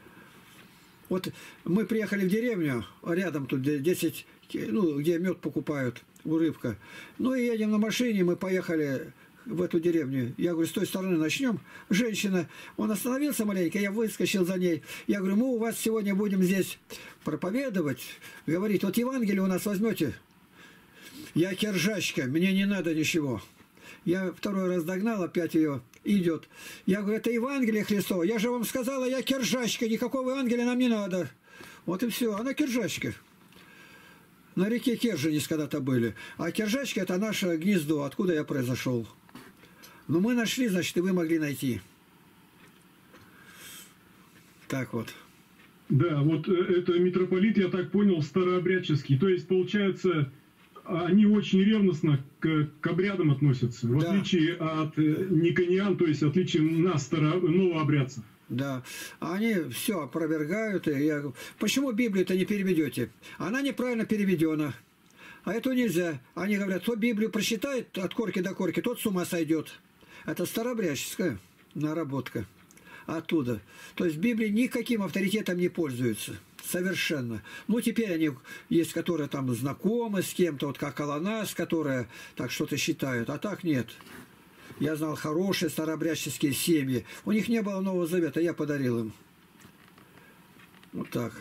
Вот мы приехали в деревню, рядом тут 10, ну, где мед покупают, урывка. Ну и едем на машине, мы поехали в эту деревню. Я говорю, с той стороны начнем. Женщина, он остановился маленько, я выскочил за ней. Я говорю, мы у вас сегодня будем здесь проповедовать, говорить, вот Евангелие у нас возьмете. Я киржачка, мне не надо ничего. Я второй раз догнал, опять ее идет. Я говорю, это Евангелие Христово. Я же вам сказала, я киржачка, никакого Евангелия нам не надо. Вот и все. Она киржачка. На реке Керженец когда-то были. А киржачка это наше гнездо, откуда я произошел. Но мы нашли, значит, и вы могли найти. Так вот. Да, вот это митрополит, я так понял, старообрядческий. То есть, получается, они очень ревностно к обрядам относятся, в отличие от никониан, то есть в отличие нас, новообрядцев. Да, они все опровергают. И я говорю, почему Библию-то не переведете? Она неправильно переведена. А это нельзя. Они говорят, кто Библию прочитает от корки до корки, тот с ума сойдет. Это старообрядческая наработка. Оттуда. То есть Библия никаким авторитетом не пользуется. Совершенно. Ну, теперь они есть, которые там знакомы с кем-то, вот как Аланас, которые так что-то считают. А так нет. Я знал хорошие старообрядческие семьи. У них не было Нового Завета, я подарил им. Вот так.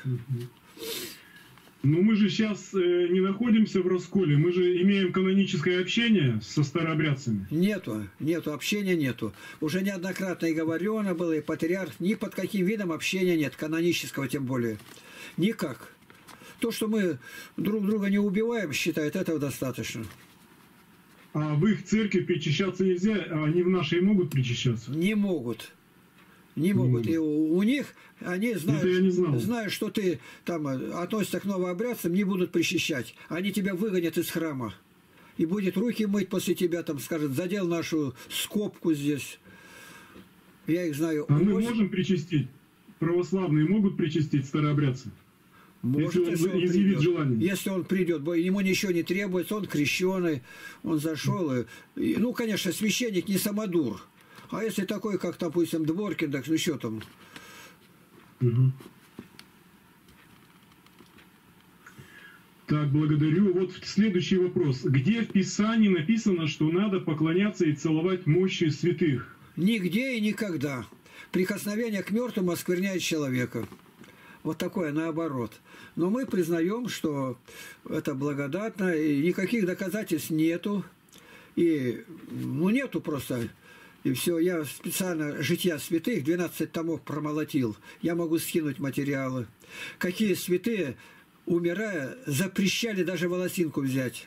Но мы же сейчас не находимся в расколе, мы же имеем каноническое общение со старообрядцами. Нету, общения нету. Уже неоднократно и говорено было, и патриарх, ни под каким видом общения нет, канонического тем более. Никак. То, что мы друг друга не убиваем, считает, этого достаточно. А в их церкви причащаться нельзя, а они в нашей могут причащаться? Не могут. Не могут. И у них, они знают, что ты там относишься к новообрядцам, не будут причащать. Они тебя выгонят из храма. И будет руки мыть после тебя, там скажет, задел нашу скобку здесь. Я их знаю. А мы можем причастить? Православные могут причастить старообрядцы? Может, если он изъявит желание. Если он придет, ему ничего не требуется, он крещеный, он зашел. Ну, конечно, священник не самодур. А если такой, как, допустим, Дворкин, так ну что там? Угу. Так, благодарю. Вот следующий вопрос. Где в Писании написано, что надо поклоняться и целовать мощи святых? Нигде и никогда. Прикосновение к мертвым оскверняет человека. Вот такое наоборот. Но мы признаем, что это благодатно, и никаких доказательств нету. И, ну, нету просто. И все, я специально «Жития святых» 12 томов промолотил. Я могу скинуть материалы. Какие святые, умирая, запрещали даже волосинку взять.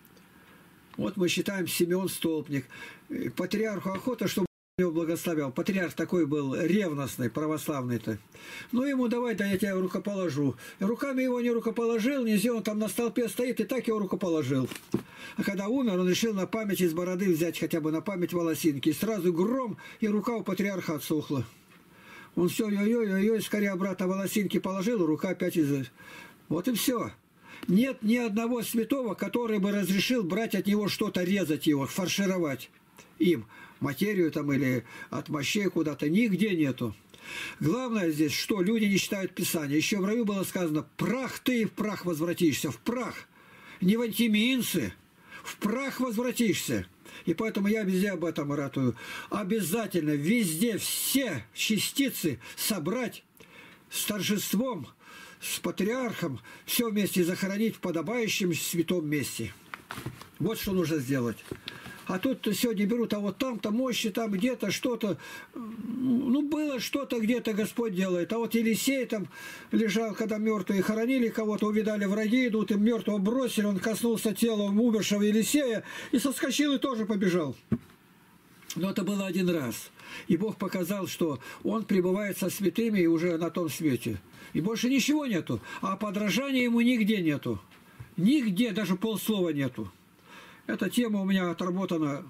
Вот мы считаем Симеон Столпник. Патриарху охота, чтобы его благословлял. Патриарх такой был ревностный, православный-то. Ну, ему давай, да я тебя рукоположу. Руками его не рукоположил, не сделал, он там на столпе стоит, и так его рукоположил. А когда умер, он решил на память из бороды взять хотя бы на память волосинки. И сразу гром, и рука у патриарха отсохла. Он все, ой-ой-ой, скорее обратно волосинки положил, и рука опять из... Вот и все. Нет ни одного святого, который бы разрешил брать от него что-то, резать его, фаршировать им. Материю там или от мощей куда-то. Нигде нету. Главное здесь, что люди не читают Писание. Еще в раю было сказано, прах ты и в прах возвратишься. В прах. Не в антимиинцы. В прах возвратишься. И поэтому я везде об этом ратую. Обязательно везде все частицы собрать с торжеством, с патриархом, все вместе захоронить в подобающем святом месте. Вот что нужно сделать. А тут сегодня берут, а вот там-то мощи, там где-то что-то. Ну, было что-то где-то Господь делает. А вот Елисей там лежал, когда мертвые хоронили кого-то, увидали враги, идут, им мертвого бросили, он коснулся тела умершего Елисея и соскочил и тоже побежал. Но это было один раз. И Бог показал, что он пребывает со святыми и уже на том свете. И больше ничего нету. А подражания ему нигде нету. Нигде, даже полслова нету. Эта тема у меня отработана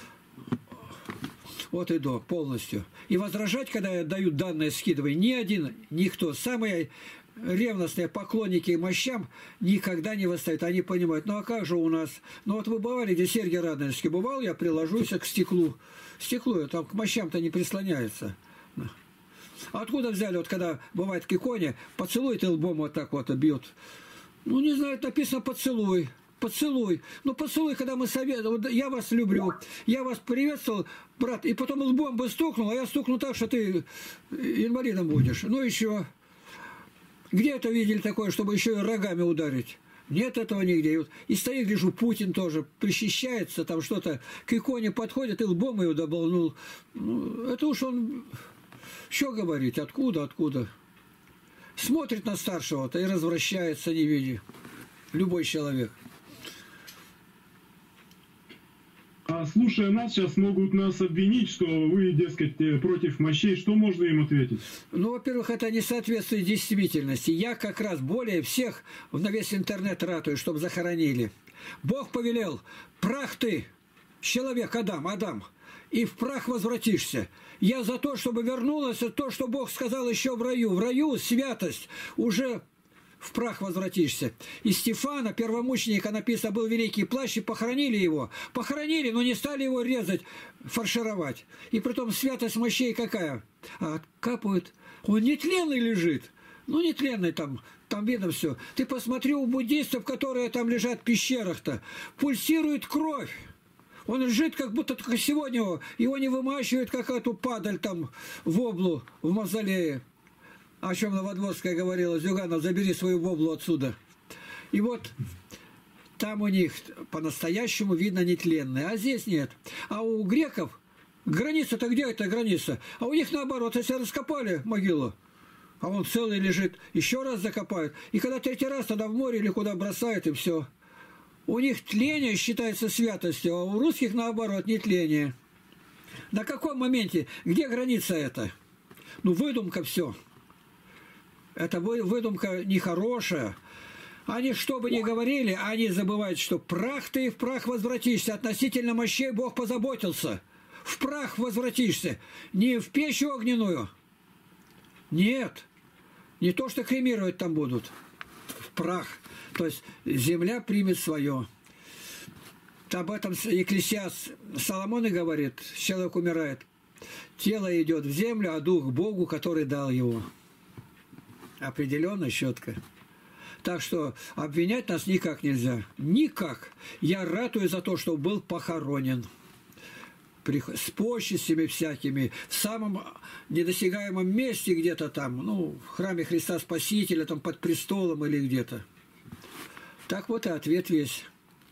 от и до полностью. И возражать, когда я даю данные скидываю, ни один, никто. Самые ревностные поклонники мощам никогда не восстают. Они понимают, ну а как же у нас? Ну вот вы бывали, где Сергий Радонежский бывал, я приложусь к стеклу. Стекло, там к мощам-то не прислоняется. Откуда взяли, вот когда бывает к иконе, поцелуй ты лбом вот так вот бьет. Ну не знаю, написано поцелуй. Поцелуй. Ну, поцелуй, когда мы советуем. Вот я вас люблю. Я вас приветствовал, брат. И потом лбом бы стукнул, а я стукну так, что ты инвалидом будешь. Ну, еще. Где это видели такое, чтобы еще и рогами ударить? Нет этого нигде. И стою, гляжу, Путин тоже причащается, там что-то к иконе подходит и лбом ее доболнул. Ну, это уж он... Что говорить? Откуда? Смотрит на старшего-то и развращается, не видя. Любой человек. А слушая нас, сейчас могут нас обвинить, что вы, дескать, против мощей. Что можно им ответить? Ну, во-первых, это не соответствует действительности. Я как раз более всех на весь интернет ратую, чтобы захоронили. Бог повелел: прах ты, человек Адам, и в прах возвратишься. Я за то, чтобы вернулось то, что Бог сказал еще в раю. В раю святость, уже в прах возвратишься. И Стефана, первомученика, написано, был великий плащ, и похоронили его. Похоронили, но не стали его резать, фаршировать. И притом святость мощей какая? А капают. Он нетленный лежит. Ну, нетленный там видно все. Ты посмотри у буддистов, которые там лежат в пещерах-то. Пульсирует кровь. Он лежит, как будто только сегодня его не вымачивают, как эту падаль там в облу, в мавзолее. О чем Новодворская говорила: Зюганов, забери свою воблу отсюда. И вот там у них по-настоящему видно нетленное, а здесь нет. А у греков граница-то где эта граница? А у них наоборот, если раскопали могилу, а он целый лежит, еще раз закопают. И когда третий раз, тогда в море или куда бросают, и все. У них тление считается святостью, а у русских наоборот, нетление. На каком моменте? Где граница эта? Ну, выдумка все. Это выдумка нехорошая. Они, что бы ни говорили, они забывают, что прах ты и в прах возвратишься. Относительно мощей Бог позаботился. В прах возвратишься. Не в печь огненную. Нет. Не то, что кремировать там будут. В прах. То есть земля примет свое. Об этом Екклесиаст Соломон и говорит. Человек умирает. Тело идет в землю, а дух к Богу, который дал его. Определенно, четко. Так что обвинять нас никак нельзя. Никак. Я ратую за то, чтобы был похоронен. С почестями всякими. В самом недосягаемом месте где-то там. Ну, в храме Христа Спасителя, там под престолом или где-то. Так вот и ответ весь.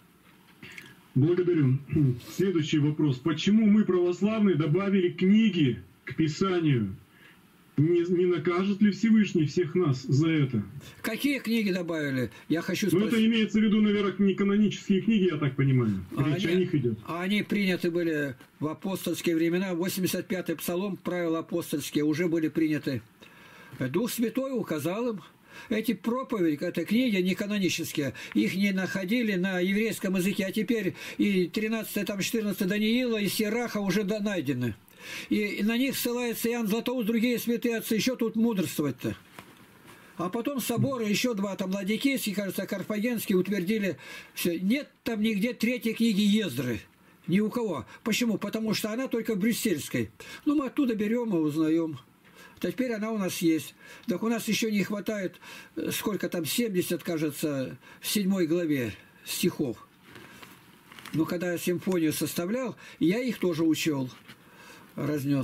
Благодарю. Следующий вопрос. Почему мы, православные, добавили книги к Писанию? Не накажет ли Всевышний всех нас за это? Какие книги добавили? Я хочу спросить. Ну, это имеется в виду, наверное, не канонические книги, я так понимаю. Речь о них идет. Они приняты были в апостольские времена. 85-й псалом, правила апостольские, уже были приняты. Дух Святой указал им. Эти проповеди, это книги не канонические, их не находили на еврейском языке, а теперь и 13-14 Даниила, и Сираха уже найдены. И на них ссылается Иоанн Златоуст, другие святые отцы, еще тут мудрствовать-то. А потом соборы, еще два, там Ладикийский, кажется, Карфагенский, утвердили все. Нет там нигде третьей книги Ездры. Ни у кого. Почему? Потому что она только в Брюссельской. Ну, мы оттуда берем и узнаем. Теперь она у нас есть. Так у нас еще не хватает, сколько там, 70, кажется, в 7 главе стихов. Но когда я симфонию составлял, я их тоже учел. Разнес.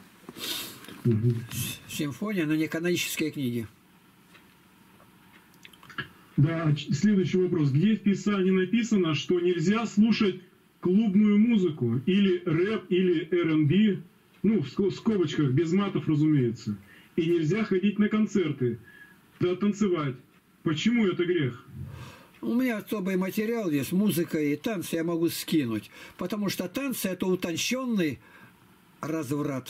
Симфония, но не канонические книги. Да, следующий вопрос. Где в Писании написано, что нельзя слушать клубную музыку, или рэп, или R&B, ну, в скобочках, без матов, разумеется, и нельзя ходить на концерты, да, танцевать? Почему это грех? У меня особый материал есть, музыка и танцы я могу скинуть, потому что танцы – это утонченный разврат.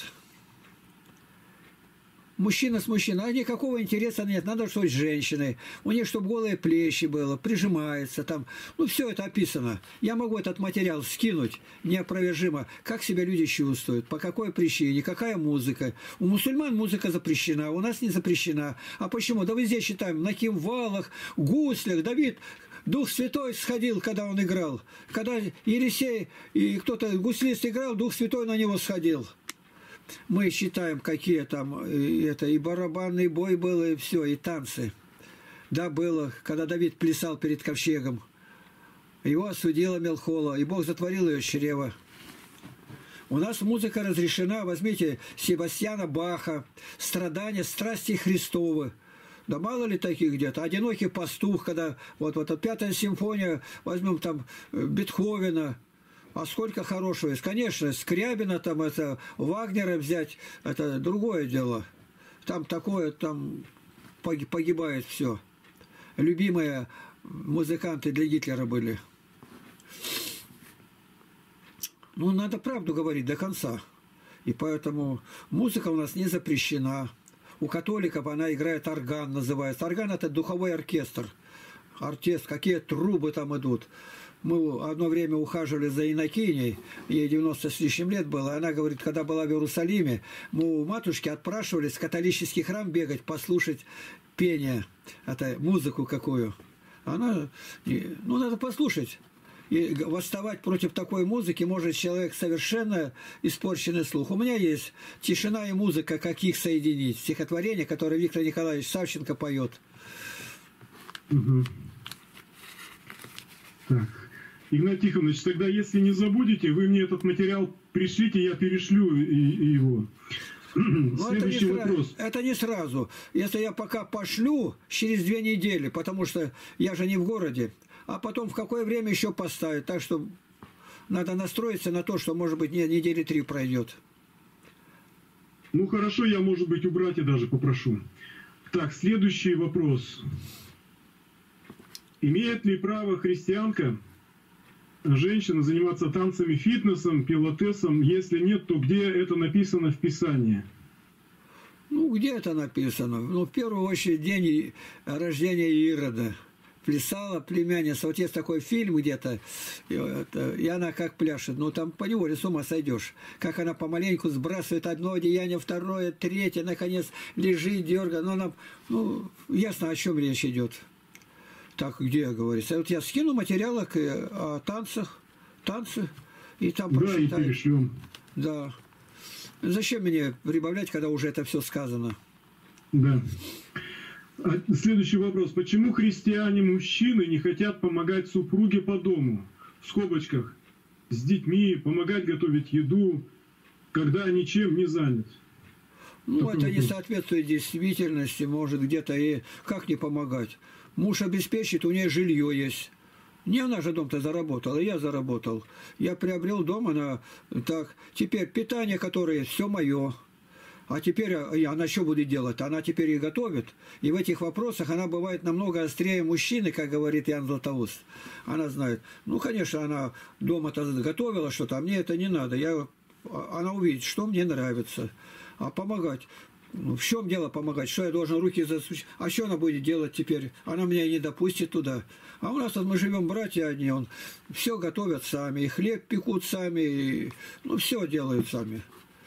Мужчина с мужчиной, а никакого интереса нет. Надо, чтобы с женщиной. У них, чтобы голые плечи было, прижимается там. Ну, все это описано. Я могу этот материал скинуть неопровержимо. Как себя люди чувствуют, по какой причине, какая музыка. У мусульман музыка запрещена, у нас не запрещена. А почему? Да везде считаем, на кимвалах, гуслях. Давид, Дух Святой сходил, когда он играл. Когда Елисей и кто-то гуслист играл, Дух Святой на него сходил. Мы считаем, какие там, и барабанный бой был, и все, и танцы. Да, было, когда Давид плясал перед ковчегом. Его осудила Мелхола, и Бог затворил ее чрево. У нас музыка разрешена. Возьмите Себастьяна Баха, «Страдания, страсти Христовы». Да мало ли таких где-то. «Одинокий пастух», когда вот эта 5-я симфония, возьмем там Бетховена, а сколько хорошего есть. Конечно, Скрябина, там это, Вагнера взять, это другое дело. Там такое, там погибает все. Любимые музыканты для Гитлера были. Ну, надо правду говорить до конца. И поэтому музыка у нас не запрещена. У католиков она играет орган, называется. Орган – это духовой оркестр. Оркестр, какие трубы там идут. Мы одно время ухаживали за инокиней, ей 90 с лишним лет было. Она говорит, когда была в Иерусалиме, мы у матушки отпрашивались в католический храм бегать, послушать пение, это музыку какую. Она, ну, надо послушать. И восставать против такой музыки может человек совершенно испорченный слух. У меня есть «Тишина и музыка, как их соединить». Стихотворение, которое Виктор Николаевич Савченко поет. Угу. Так. Игнат Тихонович, тогда если не забудете, вы мне этот материал пришлите, я перешлю его. Следующий вопрос. Это не сразу. Если я пока пошлю, через 2 недели, потому что я же не в городе, а потом в какое время еще поставить. Так что надо настроиться на то, что, может быть, недели 3 пройдет. Ну, хорошо, я, может быть, у братья даже попрошу. Так, следующий вопрос. Имеет ли право христианка, женщина, заниматься танцами, фитнесом, пилатесом? Если нет, то где это написано в Писании? Ну, где это написано? Ну, в первую очередь, день рождения Ирода. Плясала племянница. Вот есть такой фильм где-то, и она как пляшет. Ну, там поневоле с ума сойдешь. Как она помаленьку сбрасывает одно одеяние, второе, третье, наконец лежит, дергает. Ну, она, ну, ясно, о чем речь идет. Так, где говорится? Вот я скину материалы о танцах, танцы, и там прочитаю. Да, и перешлем. Да. Зачем мне прибавлять, когда уже это все сказано? Да. Следующий вопрос. Почему христиане-мужчины не хотят помогать супруге по дому? В скобочках. С детьми, помогать готовить еду, когда ничем не занят? Ну, такой это вопрос. не соответствует действительности, может, где-то и как не помогать. Муж обеспечит, у нее жилье есть. Не она же дом-то заработала, я заработал. Я приобрел дом, она так. Теперь питание, которое все мое. А теперь она что будет делать? Она теперь и готовит. И в этих вопросах она бывает намного острее мужчины, как говорит Ян Златоуст. Она знает. Ну, конечно, она дома-то готовила что-то, а мне это не надо. Она увидит, что мне нравится. А помогать? Ну, в чем дело помогать? Что я должен руки засучить? А что она будет делать теперь? Она меня не допустит туда. А у нас вот мы живем братья одни, все готовят сами, и хлеб пекут сами, и, ну, все делают сами.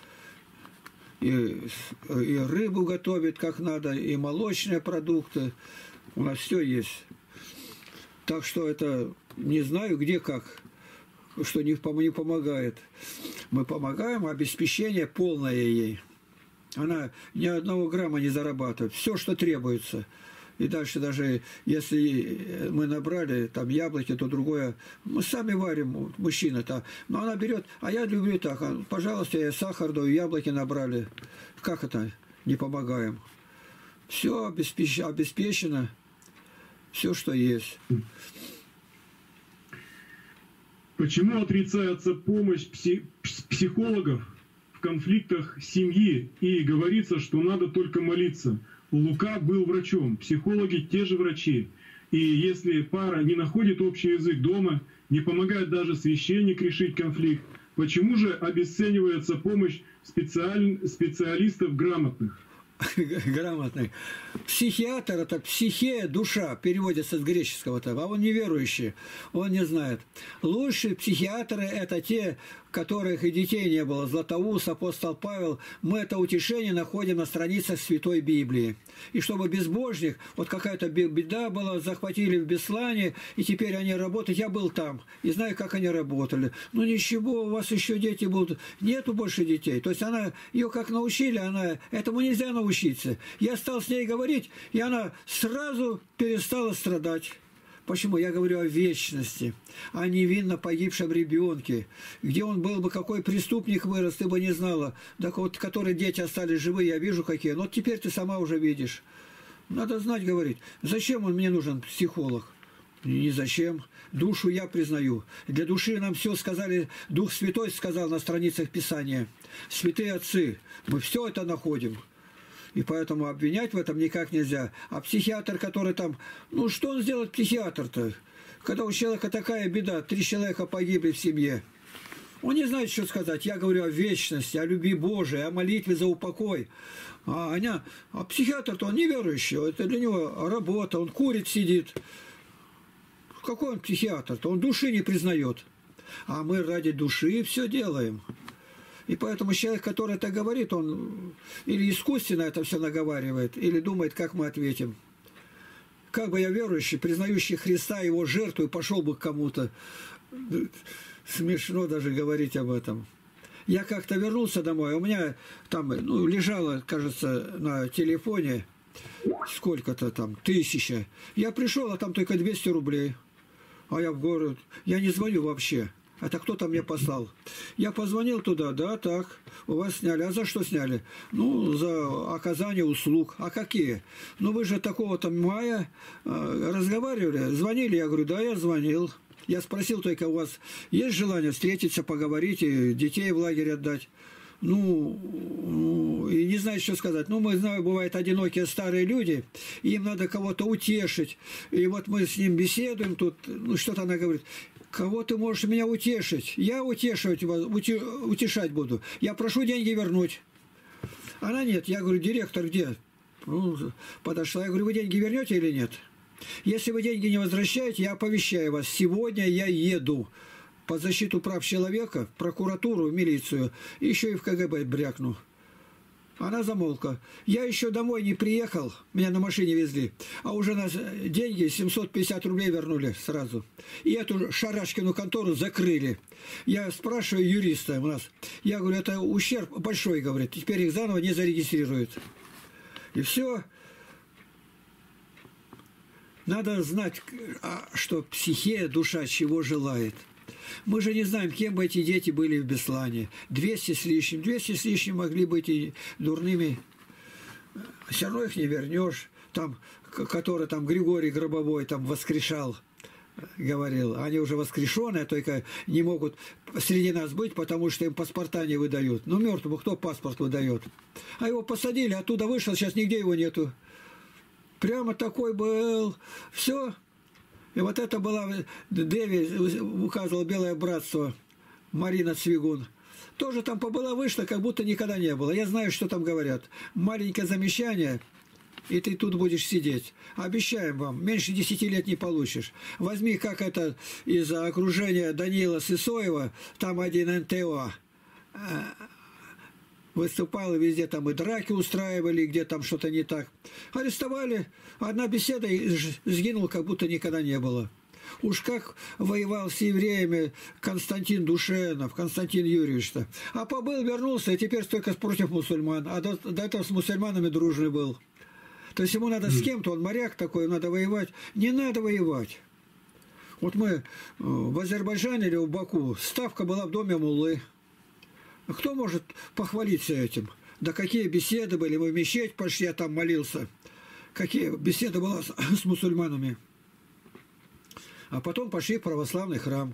И рыбу готовят как надо, и молочные продукты. У нас все есть. Так что это не знаю, где как, что не помогает. Мы помогаем, обеспечение полное ей. Она ни одного грамма не зарабатывает. Все, что требуется. И дальше даже, если мы набрали там яблоки, то другое. Мы сами варим, мужчина-то. Но она берет, а я люблю так. Пожалуйста, я сахар даю, яблоки набрали. Как это? Не помогаем. Все обеспечено. Все, что есть. Почему отрицается помощь психологов в конфликтах семьи и говорится, что надо только молиться? Лука был врачом, психологи те же врачи. И если пара не находит общий язык дома, не помогает даже священник решить конфликт, почему же обесценивается помощь специалистов грамотных? Грамотный. Психиатр – это психея, душа, переводится с греческого-то, а он неверующий, он не знает. Лучшие психиатры – это те, которых и детей не было. Златоуст, апостол Павел. Мы это утешение находим на страницах Святой Библии. И чтобы безбожник, вот какая-то беда была, захватили в Беслане, и теперь они работают. Я был там и знаю, как они работали. Ну ничего, у вас еще дети будут. Нету больше детей. То есть она, ее как научили, она, этому нельзя научиться. Я стал с ней говорить, и она сразу перестала страдать. Почему? Я говорю о вечности, о невинно погибшем ребенке. Где он был бы, какой преступник вырос, ты бы не знала. Так вот, которые дети остались живы, я вижу какие. Но теперь ты сама уже видишь. Надо знать, говорить. Зачем он мне нужен, психолог? Ни зачем. Душу я признаю. Для души нам все сказали, Дух Святой сказал на страницах Писания. Святые отцы. Мы все это находим. И поэтому обвинять в этом никак нельзя. А психиатр, который там... Ну, что он сделает, психиатр-то? Когда у человека такая беда, 3 человека погибли в семье. Он не знает, что сказать. Я говорю о вечности, о любви Божией, о молитве за упокой. А психиатр-то он неверующий. Это для него работа. Он курит, сидит. Какой он психиатр-то? Он души не признает. А мы ради души все делаем. И поэтому человек, который это говорит, он или искусственно это все наговаривает, или думает, как мы ответим. Как бы я верующий, признающий Христа, Его жертву, и пошел бы к кому-то. Смешно даже говорить об этом. Я как-то вернулся домой, у меня там лежало, кажется, на телефоне сколько-то там, 1000. Я пришел, а там только 200 рублей. А я в город, я не звоню вообще. Это кто-то мне послал. Я позвонил туда, да, так, у вас сняли. А за что сняли? Ну, за оказание услуг. А какие? Ну, вы же такого-то мая разговаривали, звонили. Я говорю, да, я звонил. Я спросил только, у вас есть желание встретиться, поговорить и детей в лагерь отдать? Ну, и не знаю, что сказать. Ну, мы знаем, бывают одинокие старые люди, им надо кого-то утешить. И вот мы с ним беседуем тут, ну, что-то она говорит. Кого ты можешь меня утешить? Я утешивать вас, утешать буду. Я прошу деньги вернуть. Она нет. Я говорю, директор где? Ну, подошла. Я говорю, вы деньги вернете или нет? Если вы деньги не возвращаете, я оповещаю вас. Сегодня я еду под защиту прав человека, в прокуратуру, в милицию, еще и в КГБ брякну. Она замолкла. Я еще домой не приехал, меня на машине везли, а уже нас деньги 750 рублей вернули сразу. И эту Шарашкину контору закрыли. Я спрашиваю юриста у нас, я говорю, это ущерб большой, говорит, теперь их заново не зарегистрируют. И все. Надо знать, что психея, душа чего желает. Мы же не знаем, кем бы эти дети были в Беслане. 200 с лишним могли быть и дурными. Все равно их не вернешь. Там, который там Григорий Гробовой там воскрешал, говорил. Они уже воскрешенные, только не могут среди нас быть, потому что им паспорта не выдают. Ну, мертвому кто паспорт выдает? А его посадили, оттуда вышел, сейчас нигде его нету. Прямо такой был. Все. И вот это была, Деви указывала Белое Братство, Марина Цвигун. Тоже там побыла, вышла, как будто никогда не было. Я знаю, что там говорят. Маленькое замечание, и ты тут будешь сидеть. Обещаем вам, меньше 10 лет не получишь. Возьми, как это из-за окружения Даниила Сысоева, там один НТО выступал, и везде там и драки устраивали, где там что-то не так. Арестовали, одна беседа, и сгинул, как будто никогда не было. Уж как воевал с евреями Константин Душенов, Константин Юрьевич-то. А побыл, вернулся, и теперь только против мусульман. А до этого с мусульманами дружный был. То есть ему надо с кем-то, он моряк такой, надо воевать. Не надо воевать. Вот мы в Азербайджане или в Баку, ставка была в доме муллы. Кто может похвалиться этим? Да какие беседы были, мы в мечеть пошли, я там молился. Какие беседы были с мусульманами. А потом пошли в православный храм.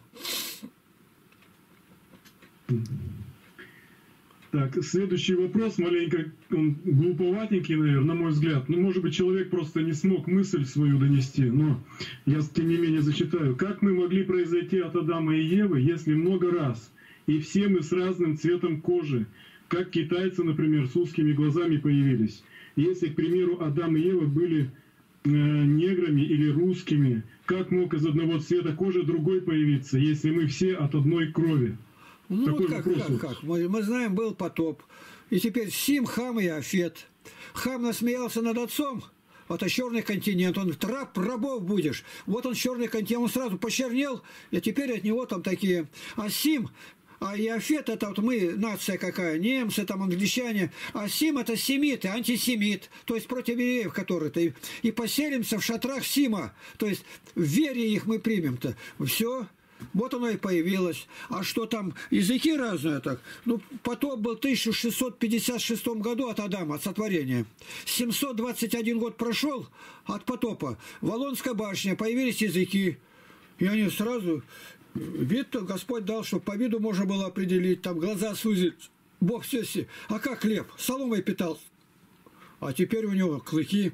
Так, следующий вопрос, маленько он глуповатенький, наверное, на мой взгляд. Ну, может быть, человек просто не смог мысль свою донести, но я, тем не менее, зачитаю. Как мы могли произойти от Адама и Евы, если много раз, и все мы с разным цветом кожи, как китайцы, например, с узкими глазами появились? Если, к примеру, Адам и Ева были неграми или русскими, как мог из одного цвета кожи другой появиться, если мы все от одной крови? Ну, такой как? Мы знаем, был потоп. И теперь Сим, Хам и Афет. Хам насмеялся над отцом. Это черный континент. Он рабов будешь. Вот он черный континент. Он сразу почернел. И теперь от него там такие. А Сим... А Иофет это вот мы, нация какая, немцы, там англичане, а Сим это семиты, антисемит, то есть против евреев, которые-то, и поселимся в шатрах Сима, то есть в вере их мы примем-то. Все, Вот оно и появилось. А что там, языки разные так? Ну, потоп был в 1656 году от Адама, от сотворения. 721 год прошел от потопа. Вавилонская башня, появились языки. И они сразу... Вид Господь дал, чтобы по виду можно было определить, там глаза сузить. Бог все. А как хлеб? Соломой питался. А теперь у него клыки.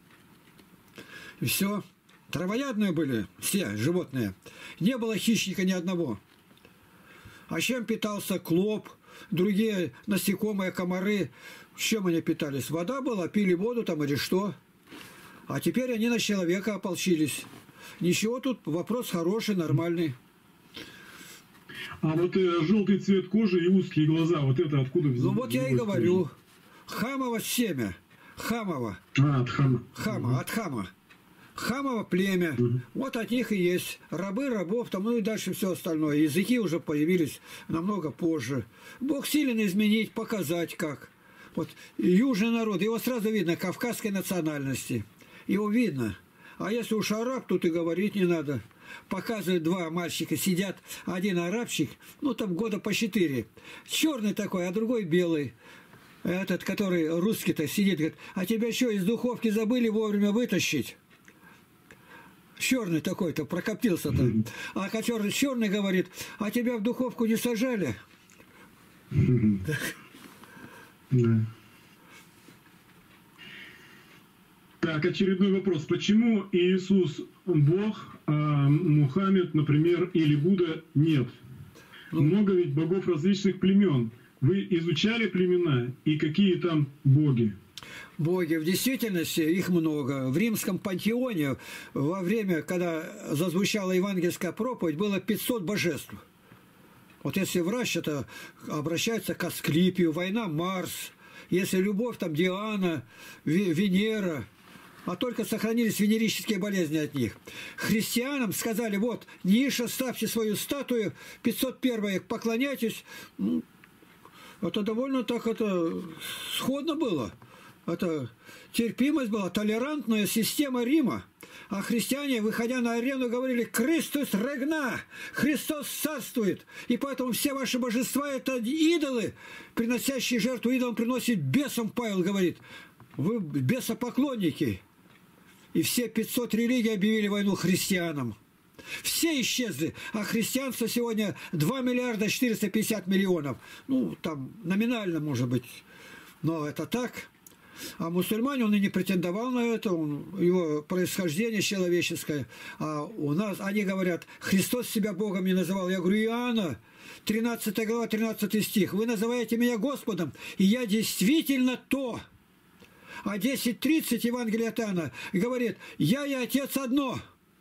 И все. Травоядные были все животные. Не было хищника ни одного. А чем питался клоп, другие насекомые, комары? Чем они питались? Вода была, пили воду там или что? А теперь они на человека ополчились. Ничего, тут вопрос хороший, нормальный. А вот желтый цвет кожи и узкие глаза, вот это откуда взялось? Ну вот я и говорю. Хамово семя. Хамово. От хама. Хама, от хама. Хамово племя. Вот от них и есть. Рабы, рабов, там, ну и дальше все остальное. Языки уже появились намного позже. Бог силен изменить, показать как. Вот южный народ, его сразу видно, кавказской национальности. Его видно. А если уж араб, тут и говорить не надо. Показывают два мальчика, сидят, один арабчик, ну там года по 4. Черный такой, а другой белый. Этот, который русский-то сидит, говорит, а тебя что, из духовки забыли вовремя вытащить? Черный такой-то, прокоптился-то. А который черный говорит, а тебя в духовку не сажали? Так, очередной вопрос. Почему Иисус Бог, а Мухаммед, например, или Будда нет? Много ведь богов различных племен. Вы изучали племена и какие там боги? Боги, в действительности их много. В римском пантеоне во время, когда зазвучала евангельская проповедь, было 500 божеств. Вот если врач, это обращается к Асклепию, война Марс. Если любовь, там Диана, Венера. А только сохранились венерические болезни от них. Христианам сказали, вот, ниша, ставьте свою статую, 501 поклоняйтесь. Ну, это довольно так сходно было. Это терпимость была, толерантная система Рима. А христиане, выходя на арену, говорили «Христос регна! Христос царствует!» И поэтому все ваши божества – это идолы, приносящие жертву идолам, приносят бесам, Павел говорит. Вы бесопоклонники. И все 500 религий объявили войну христианам. Все исчезли. А христианство сегодня 2 миллиарда 450 миллионов. Ну, там номинально, может быть. Но это так. А мусульмане, он и не претендовал на это. Его происхождение человеческое. А у нас, они говорят, Христос себя Богом не называл. Я говорю, Иоанна, 13 глава, 13 стих. Вы называете меня Господом, и я действительно то. А 10:30 Евангелие от Иоанна говорит, я и Отец одно.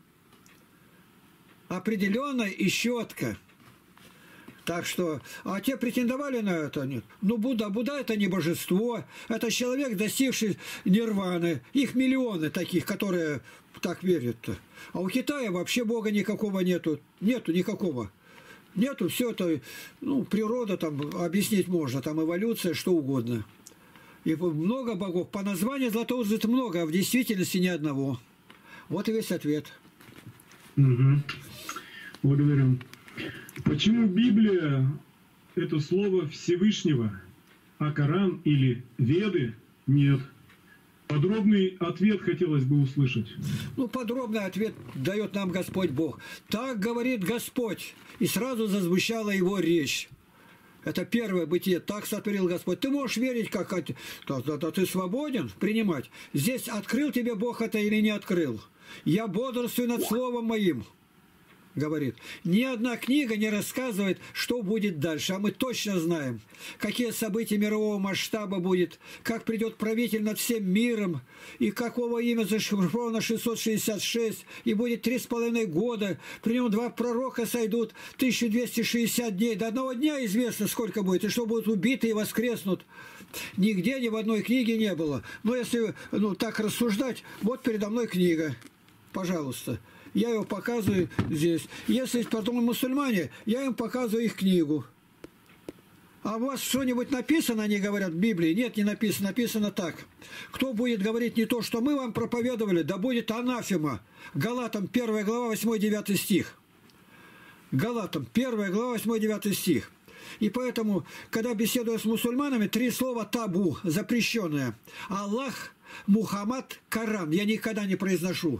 Определенно и четко. Так что, а те претендовали на это? Нет. Ну, Будда это не божество, это человек, достигший нирваны. Их миллионы таких, которые так верят. А у Китая вообще Бога никакого нету. Нету никакого. Нету, все это, ну, природа там объяснить можно, там эволюция, что угодно. И много богов. По названию Златоуст это много, а в действительности ни одного. Вот и весь ответ. Угу. Благодарю. Почему Библия – это слово Всевышнего, а Коран или Веды – нет? Подробный ответ хотелось бы услышать. Ну, подробный ответ дает нам Господь Бог. Так говорит Господь. И сразу зазвучала его речь. Это первое бытие. Так сотворил Господь. Ты можешь верить, как ты свободен принимать. Здесь открыл тебе Бог это или не открыл. Я бодрствую над словом моим. Говорит, ни одна книга не рассказывает, что будет дальше, а мы точно знаем, какие события мирового масштаба будет, как придет правитель над всем миром, и какого имя зашифровано 666, и будет 3,5 года, при нем 2 пророка сойдут, 1260 дней, до одного дня известно, сколько будет, и что будут убиты и воскреснут. Нигде, ни в одной книге не было. Но если так рассуждать, вот передо мной книга, пожалуйста. Я его показываю здесь. Если потом мусульмане, я им показываю их книгу. А у вас что-нибудь написано, они говорят, в Библии? Нет, не написано. Написано так. Кто будет говорить не то, что мы вам проповедовали, да будет анафема. Галатам 1 глава 8-9 стих. Галатам, 1 глава, 8-9 стих. И поэтому, когда беседую с мусульманами, 3 слова табу, запрещенное. Аллах, Мухаммад, Коран. Я никогда не произношу.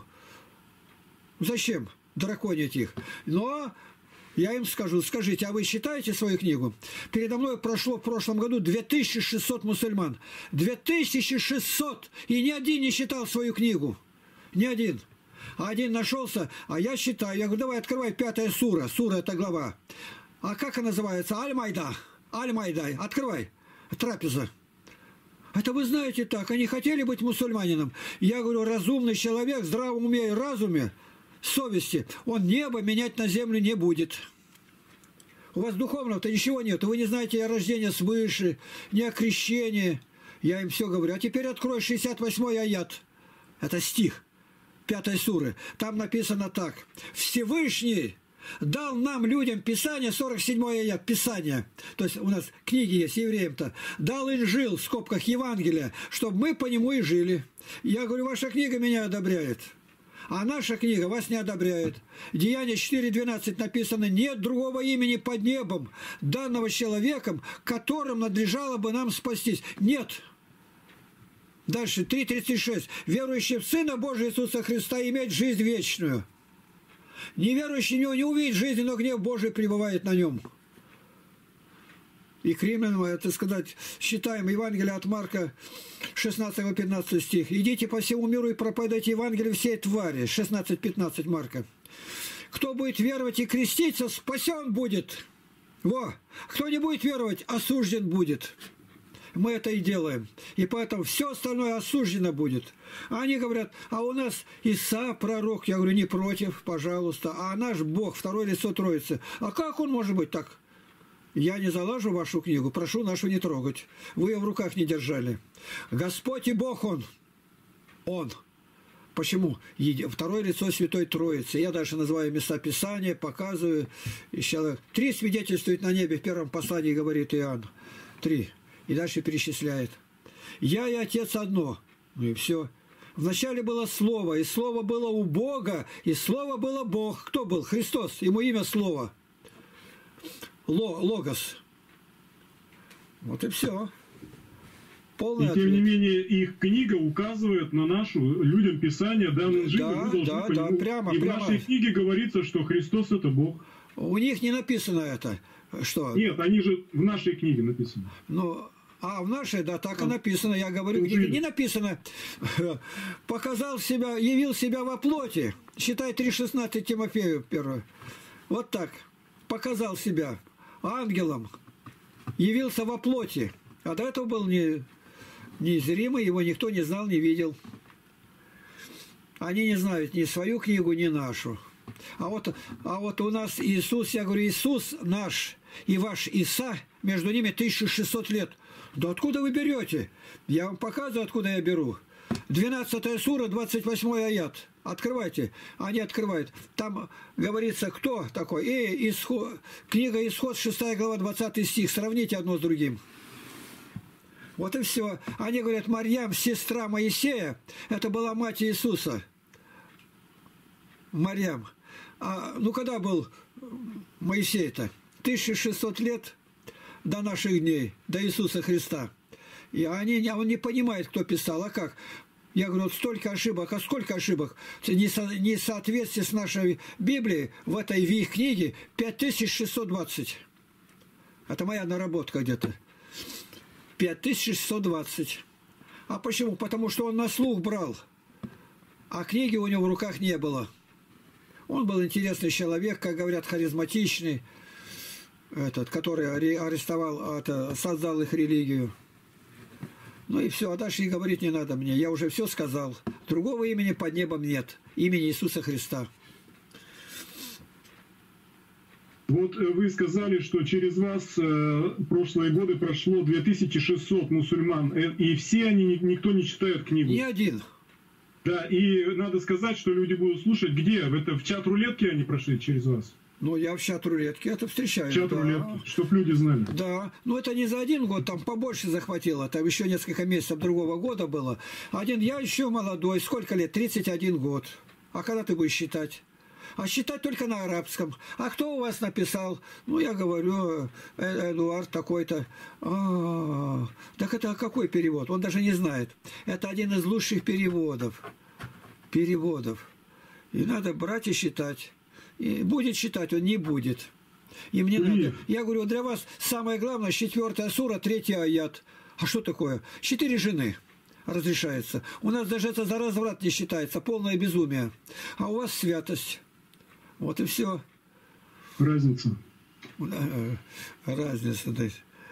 Зачем драконить их? Но я им скажу, скажите, а вы читаете свою книгу? Передо мной прошло в прошлом году 2600 мусульман. 2600! И ни один не читал свою книгу. Ни один. А один нашелся, а я читаю. Я говорю, давай открывай 5 сура. Сура – это глава. А как она называется? Аль-Майда. Аль-Майдай. Открывай. Трапеза. Это вы знаете так. Они хотели быть мусульманином. Я говорю, разумный человек, в здравом уме и разуме, совести, он небо менять на землю не будет. У вас духовного-то ничего нет. Вы не знаете о рождении свыше, ни о крещении. Я им все говорю. А теперь открой 68-й аят. Это стих 5 суры. Там написано так. Всевышний дал нам, людям, Писание, 47-й аят, Писание. То есть у нас книги есть, евреям-то. Дал Инжил, в скобках Евангелия, чтобы мы по нему и жили. Я говорю, ваша книга меня одобряет. А наша книга вас не одобряет. Деяние 4.12 написано, нет другого имени под небом, данного человеком, которым надлежало бы нам спастись. Нет. Дальше 3.36. Верующий в Сына Божия Иисуса Христа имеет жизнь вечную. Неверующий в Него не увидит жизни, но гнев Божий пребывает на нем. И к римлянам, это сказать, считаем Евангелие от Марка, 16-15 стих. «Идите по всему миру и проповедуйте Евангелие всей твари». 16-15 Марка. «Кто будет веровать и креститься, спасен будет». Во! Кто не будет веровать, осужден будет. Мы это и делаем. И поэтому все остальное осуждено будет. А они говорят, а у нас Иса, пророк. Я говорю, не против, пожалуйста. А наш Бог, второе лицо Троицы. А как он может быть так? Я не залажу вашу книгу, прошу нашу не трогать. Вы ее в руках не держали. Господь и Бог Он. Он. Почему? Второе лицо Святой Троицы. Я дальше называю места Писания, показываю. 3 свидетельствует на небе, в первом послании говорит Иоанн. 3. И дальше перечисляет. Я и Отец одно. Ну и все. Вначале было Слово, и Слово было у Бога, и Слово было Бог. Кто был? Христос. Ему имя Слово. Логос. Вот и все. Полный и тем не менее их книга указывает на нашу людям Писание, данное Инжил. Да, прямо. И в нашей книге говорится, что Христос это Бог. У них не написано это. Что? Нет, они же в нашей книге написано. Ну, а в нашей, да, так и написано. Я говорю, не написано. Показал себя, явил себя во плоти. Считай 3.16 Тимофею 1. Вот так. Показал себя ангелом. Явился во плоти. А до этого был незримый, его никто не знал, не видел. Они не знают ни свою книгу, ни нашу. А вот у нас Иисус, я говорю, Иисус наш и ваш Иса, между ними 1600 лет. Да откуда вы берете? Я вам показываю, откуда я беру. 12 сура, 28 аят. Открывайте. Они открывают. Там говорится, кто такой. Книга Исход, 6 глава, 20 стих. Сравните одно с другим. Вот и все. Они говорят, Марьям, сестра Моисея, это была мать Иисуса. Марьям. Когда был Моисей-то? 1600 лет до наших дней, до Иисуса Христа. И он не понимает, кто писал. А как? Я говорю, вот столько ошибок. А сколько ошибок? Несоответствие с нашей Библией в их книге 5620. Это моя наработка где-то. 5620. А почему? Потому что он на слух брал. А книги у него в руках не было. Он был интересный человек, как говорят, харизматичный, который создал их религию. Ну и все, а дальше и говорить не надо мне. Я уже все сказал. Другого имени под небом нет. Имени Иисуса Христа. Вот вы сказали, что через вас прошлые годы прошло 2600 мусульман. И все они, никто не читает книгу. Ни один. Да, и надо сказать, что люди будут слушать. Где? Это в чат-рулетке они прошли через вас? Ну, я в чат-рулетке это встречаю. Чат-рулетке, чтобы люди знали. Да, но это не за один год, там побольше захватило. Там еще несколько месяцев другого года было. Я еще молодой. Сколько лет? 31 год. А когда ты будешь считать? А считать только на арабском. А кто у вас написал? Ну, я говорю, Эдуард такой-то. Так это какой перевод? Он даже не знает. Это один из лучших переводов. И надо брать и считать. И будет считать, он не будет. И мне надо. Я говорю, для вас самое главное, 4 сура, 3 аят. А что такое? 4 жены разрешается. У нас даже это за разврат не считается, полное безумие. А у вас святость. Вот и все. Разница. Разница, да.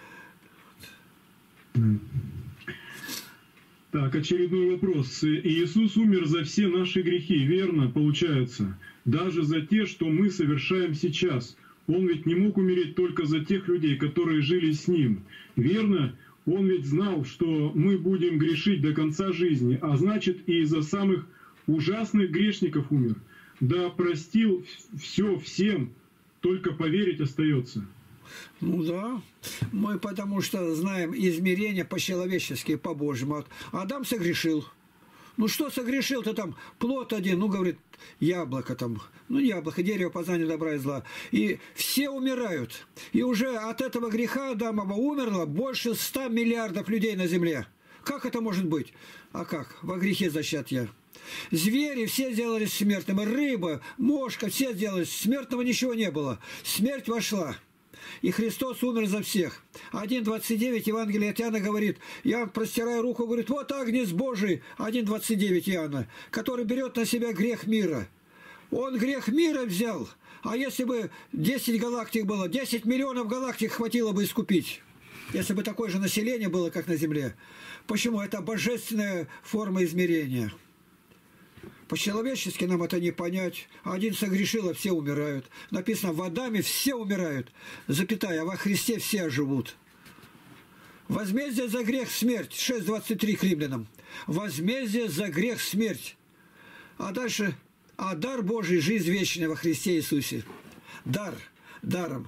Так, очередной вопрос. Иисус умер за все наши грехи, верно, получается? Даже за те, что мы совершаем сейчас. Он ведь не мог умереть только за тех людей, которые жили с Ним. Верно? Он ведь знал, что мы будем грешить до конца жизни, а значит, и из-за самых ужасных грешников умер. Да простил все всем, только поверить остается. Ну да, мы потому что знаем измерения по-человечески, по-божьему. Адам согрешил. Ну что согрешил-то там? Плод один, ну говорит, яблоко там. Ну яблоко, дерево познания добра и зла. И все умирают. И уже от этого греха Адамова умерло больше 100 миллиардов людей на земле. Как это может быть? А как? Во грехе зачат я. Звери все сделались смертными. Рыба, мошка, все сделались. Смертного ничего не было. Смерть вошла. И Христос умер за всех. 1.29 Евангелие от Иоанна говорит, я простираю руку, говорит, вот Агнец Божий, 1.29 Иоанна, который берет на себя грех мира. Он грех мира взял. А если бы 10 галактик было, 10 миллионов галактик хватило бы искупить. Если бы такое же население было, как на Земле. Почему? Это божественная форма измерения. По-человечески нам это не понять. Один согрешил, а все умирают. Написано, в Адаме все умирают, запятая, а во Христе все живут. Возмездие за грех – смерть. 6.23 к Римлянам. Возмездие за грех – смерть. А дальше, а дар Божий – жизнь вечная во Христе Иисусе. Дар, даром.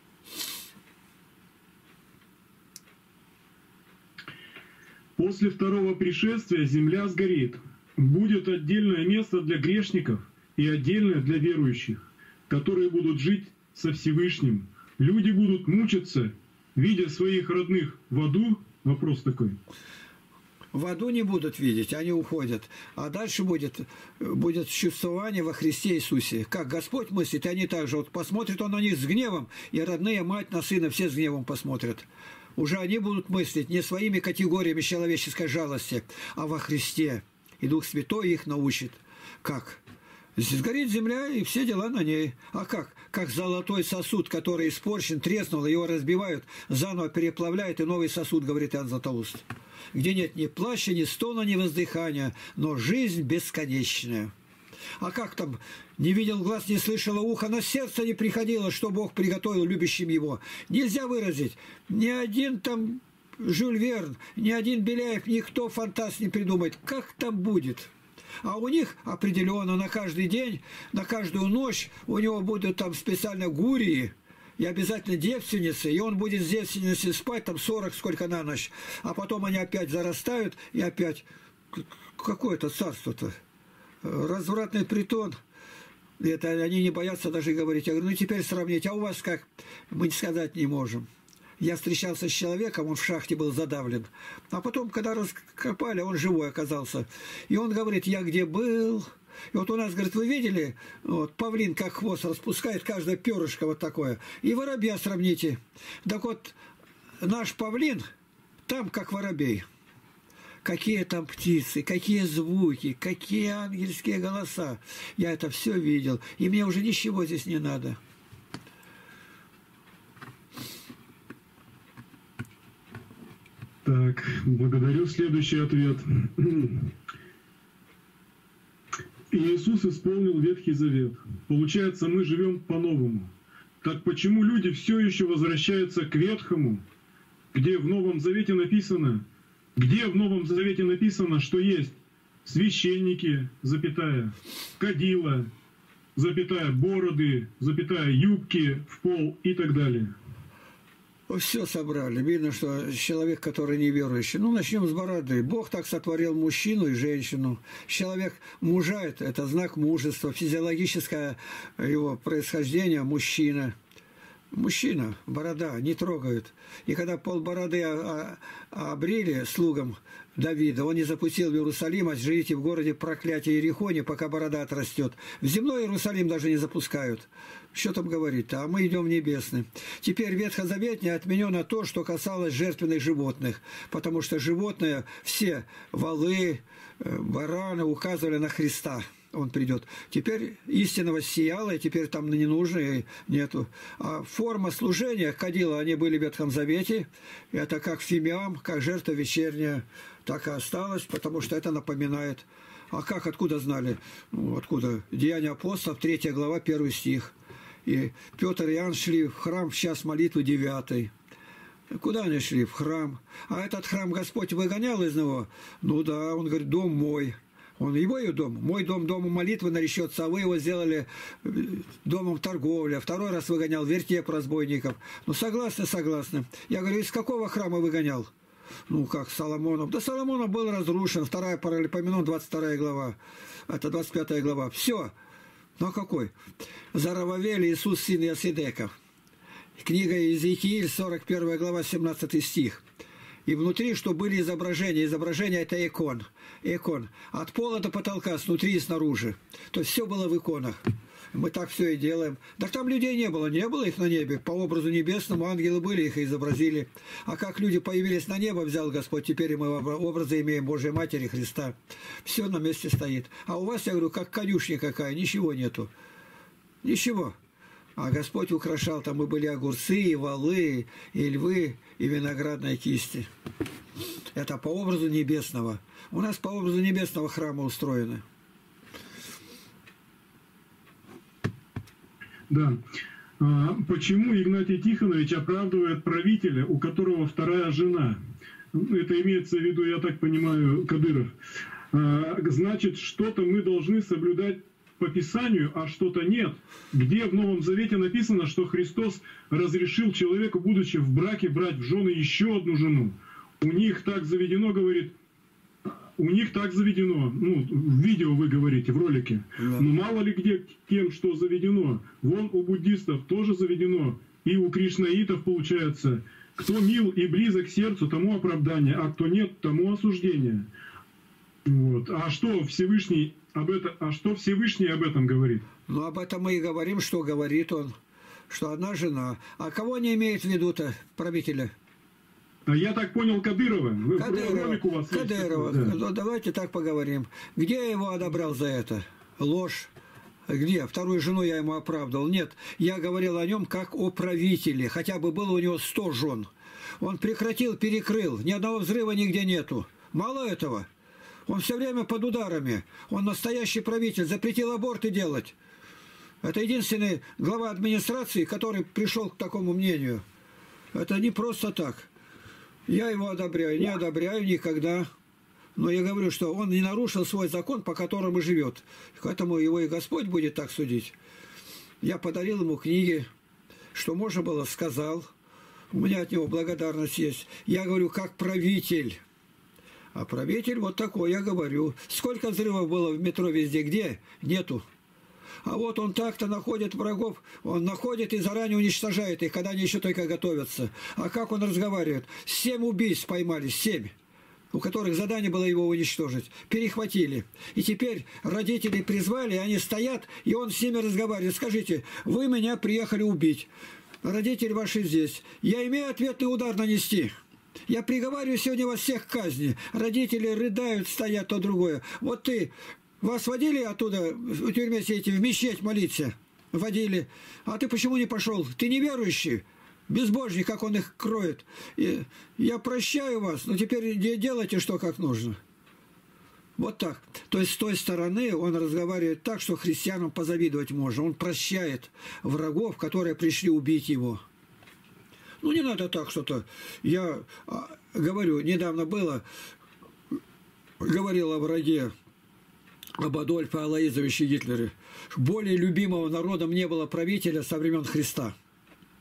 После второго пришествия земля сгорит. Будет отдельное место для грешников и отдельное для верующих, которые будут жить со Всевышним. Люди будут мучиться, видя своих родных в аду. Вопрос такой. В аду не будут видеть, они уходят. А дальше будет чувствование во Христе Иисусе. Как Господь мыслит, они также. Вот посмотрит Он на них с гневом, и родные, мать на сына, все с гневом посмотрят. Уже они будут мыслить не своими категориями человеческой жалости, а во Христе. И Дух Святой их научит. Как? Сгорит земля, и все дела на ней. А как? Как золотой сосуд, который испорчен, треснул, его разбивают, заново переплавляют, и новый сосуд, говорит Иоанн Златоуст. Где нет ни плача, ни стона, ни воздыхания, но жизнь бесконечная. А как там? Не видел глаз, не слышало ухо, на сердце не приходило, что Бог приготовил любящим его. Нельзя выразить. Ни один там Жюль Верн, ни один Беляев, никто фантаст не придумает. Как там будет? А у них определенно на каждый день, на каждую ночь у него будут там специально гурии и обязательно девственницы, и он будет с девственницей спать там 40 сколько на ночь, а потом они опять зарастают и опять... Какое это царство-то? Развратный притон. Это они не боятся даже говорить. Я говорю, ну теперь сравнить, а у вас как? Мы сказать не можем. Я встречался с человеком, он в шахте был задавлен. А потом, когда раскопали, он живой оказался. И он говорит, я где был? И вот у нас, говорит, вы видели, вот, павлин как хвост распускает, каждое перышко вот такое. И воробья сравните. Так вот, наш павлин там как воробей. Какие там птицы, какие звуки, какие ангельские голоса. Я это все видел. И мне уже ничего здесь не надо. Так, благодарю. Следующий ответ. Иисус исполнил Ветхий Завет. Получается, мы живем по-новому. Так почему люди все еще возвращаются к Ветхому, где в Новом Завете написано, что есть священники, запятая, кадила, запятая, бороды, запятая, юбки в пол и так далее? Все собрали. Видно, что человек, который неверующий. Ну, начнем с бороды. Бог так сотворил мужчину и женщину. Человек мужает, это знак мужества. Физиологическое его происхождение – мужчина. Мужчина, борода, не трогают. И когда полбороды обрили слугам Давида, он не запустил в Иерусалим, а живите в городе проклятия Иерихоне, пока борода отрастет. В земной Иерусалим даже не запускают. Что там говорить-то? А мы идем в небесный. Теперь ветхозаветнее отменено то, что касалось жертвенных животных, потому что животные, все волы, бараны указывали на Христа. Он придет. Теперь истина воссияла, и теперь там не нужно, и нету. А форма служения, кадила, они были в Ветхом Завете. Это как фимиам, как жертва вечерняя. Так и осталось, потому что это напоминает. А как, откуда знали? Ну, откуда? Деяния апостолов, 3 глава, 1 стих. И Петр и Иоанн шли в храм в час молитвы 9. Куда они шли? В храм. А этот храм Господь выгонял из него? Ну да, он говорит, дом мой. Он его и дом. Мой дом домом молитвы наречется, а вы его сделали домом торговли. Второй раз выгонял вертеп разбойников. Ну, согласны, согласны. Я говорю, из какого храма выгонял? Ну, как Соломонов. Да Соломонов был разрушен. 2 Паралипоменон, 22 глава. Это 25 глава. Все. Ну, а какой? Зарававель Иисус, сын Иосидеков. Книга Иезекииль, 41 глава, 17 стих. И внутри, что были изображения. Изображение – это икон. Икон. От пола до потолка, снутри и снаружи. То есть все было в иконах. Мы так все и делаем. Так там людей не было. Не было их на небе. По образу небесному ангелы были, их изобразили. А как люди появились на небо, взял Господь. Теперь мы образы имеем Божьей Матери Христа. Все на месте стоит. А у вас, я говорю, как конюшня какая. Ничего нету. Ничего. А Господь украшал, там и были огурцы, и валы, и львы, и виноградные кисти. Это по образу небесного. У нас по образу небесного храма устроено. Да. Почему Игнатий Тихонович оправдывает правителя, у которого вторая жена? Это имеется в виду, я так понимаю, Кадыров. Значит, что-то мы должны соблюдать по Писанию, а что-то нет. Где в Новом Завете написано, что Христос разрешил человеку, будучи в браке, брать в жены еще одну жену. У них так заведено, говорит, у них так заведено. Ну, в видео вы говорите, в ролике. Да. Но мало ли где тем, что заведено. Вон у буддистов тоже заведено. И у кришнаитов получается. Кто мил и близок к сердцу, тому оправдание, а кто нет, тому осуждение. Вот. А что Всевышний об этом говорит? Ну, об этом мы и говорим, что говорит он. Что одна жена. А кого не имеет в виду-то правителя? А я так понял, Кадырова. Ролик у вас Кадырова. есть такой, да. Ну, давайте так поговорим. Где я его одобрял за это? Ложь. Где? Вторую жену я ему оправдывал. Нет, я говорил о нем как о правителе. Хотя бы было у него 100 жен. Он прекратил, перекрыл. Ни одного взрыва нигде нету. Мало этого. Он все время под ударами. Он настоящий правитель. Запретил аборты делать. Это единственный глава администрации, который пришел к такому мнению. Это не просто так. Я его одобряю. Не одобряю никогда. Но я говорю, что он не нарушил свой закон, по которому живет. Поэтому его и Господь будет так судить. Я подарил ему книги, что можно было, сказал. У меня от него благодарность есть. Я говорю, как правитель. А правитель вот такой, я говорю. Сколько взрывов было в метро везде? Где? Нету. А вот он так-то находит врагов, он находит и заранее уничтожает их, когда они еще только готовятся. А как он разговаривает? 7 убийств поймали, 7, у которых задание было его уничтожить. Перехватили. И теперь родители призвали, они стоят, и он с ними разговаривает. Скажите, вы меня приехали убить. Родители ваши здесь. Я имею ответный удар нанести. Я приговариваю сегодня вас всех к казни. Родители рыдают, стоят то другое. Вот ты... Вас водили оттуда, в тюрьме сидите, в мечеть молиться? Водили. А ты почему не пошел? Ты неверующий, безбожник, как он их кроет. И я прощаю вас, но теперь делайте, что как нужно. Вот так. То есть с той стороны он разговаривает так, что христианам позавидовать можно. Он прощает врагов, которые пришли убить его. Ну, не надо так что-то. Я говорю, недавно было, говорил о враге, об Адольфе Алоизовиче Гитлере. Более любимого народом не было правителя со времен Христа.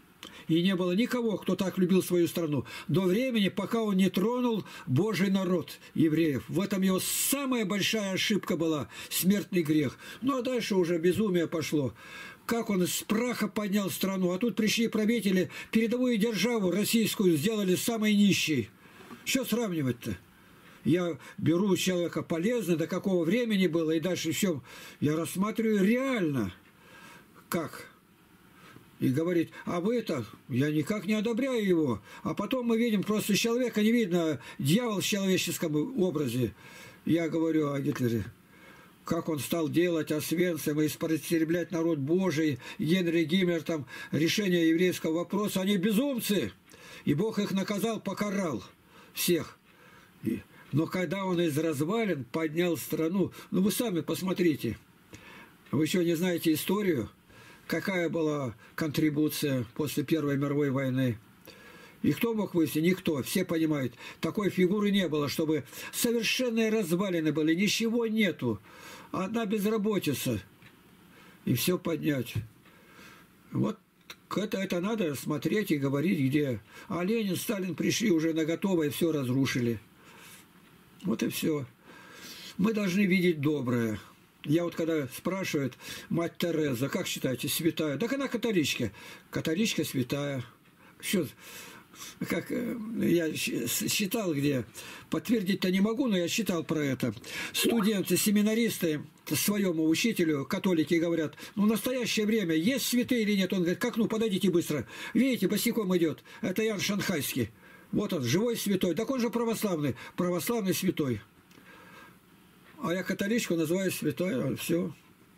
И не было никого, кто так любил свою страну. До времени, пока он не тронул Божий народ евреев. В этом его самая большая ошибка была. Смертный грех. Ну, а дальше уже безумие пошло. Как он из праха поднял страну. А тут пришли правители, передовую державу российскую сделали самой нищей. Что сравнивать-то? Я беру человека полезно, до какого времени было, и дальше все. Я рассматриваю реально. Как? И говорит, а вы-то, я никак не одобряю его. А потом мы видим, просто человека не видно, дьявол в человеческом образе. Я говорю о Гитлере. Как он стал делать Освенцим и истреблять народ Божий, Генри Гиммлер, там, решение еврейского вопроса. Они безумцы. И Бог их наказал, покарал всех. Но когда он из развалин поднял страну, ну вы сами посмотрите. Вы еще не знаете историю, какая была контрибуция после Первой мировой войны. И кто мог выяснить? Никто. Все понимают. Такой фигуры не было, чтобы совершенные развалины были. Ничего нету. Одна безработица. И все поднять. Вот это надо смотреть и говорить, где. А Ленин, Сталин пришли уже на готовое, все разрушили. Вот и все. Мы должны видеть доброе. Я вот когда спрашивают, мать Тереза, как считаете, святая? Так она католичка. Католичка святая. Что, как я считал, где, подтвердить-то не могу, но я читал про это. Студенты, семинаристы своему учителю, католики, говорят, ну в настоящее время есть святые или нет? Он говорит, как, ну подойдите быстро. Видите, босиком идет. Это Ян Шанхайский. Вот он, живой святой. Так он же православный. Православный святой. А я католичку называю святой. Все.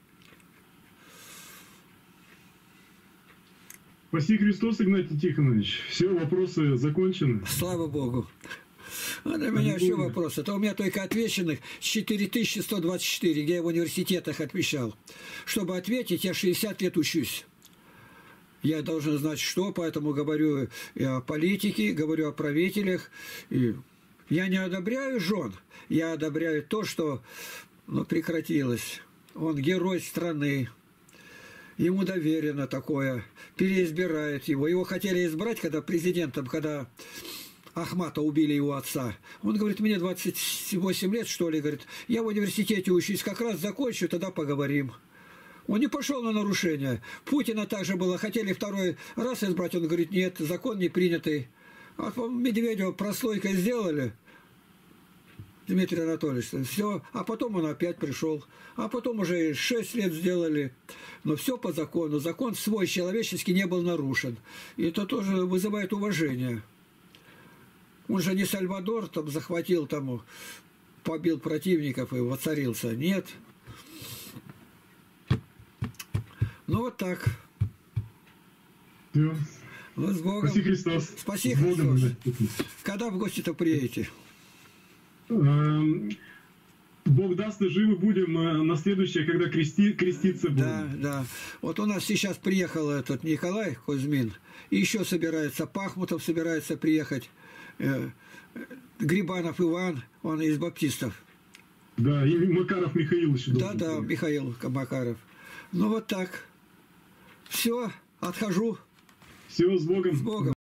Спаси Христос, Игнатий Тихонович. Все, вопросы закончены. Слава Богу. А для меня еще вопрос. Это у меня только отвеченных 4124, где я в университетах отвечал. Чтобы ответить, я 60 лет учусь. Я должен знать, что, поэтому говорю и о политике, говорю о правителях. И я не одобряю жен, я одобряю то, что прекратилось. Он герой страны, ему доверено такое, переизбирают его. Его хотели избрать, когда президентом, когда Ахмата убили его отца. Он говорит, мне 28 лет, что ли, говорит, я в университете учусь, как раз закончу, тогда поговорим. Он не пошел на нарушение. Путина также было. Хотели второй раз избрать. Он говорит, нет, закон не принятый. А Медведева прослойкой сделали. Дмитрий Анатольевич. Все. А потом он опять пришел. А потом уже 6 лет сделали. Но все по закону. Закон свой человеческий не был нарушен. И это тоже вызывает уважение. Он же не Сальвадор там захватил, там побил противников и воцарился. Нет. Ну, вот так. Все. Ну, с Богом. Спаси Христос. Спаси Христос. Когда в гости-то приедете? Бог даст, и живы будем на следующее, когда креститься будем. Да, да. Вот у нас сейчас приехал этот Николай Кузьмин. И еще собирается, Пахмутов собирается приехать. Грибанов Иван, он из баптистов. Да, и Макаров Михаил еще. Да, да, Михаил Макаров. Ну, вот так. Все, отхожу. Все, с Богом. С Богом.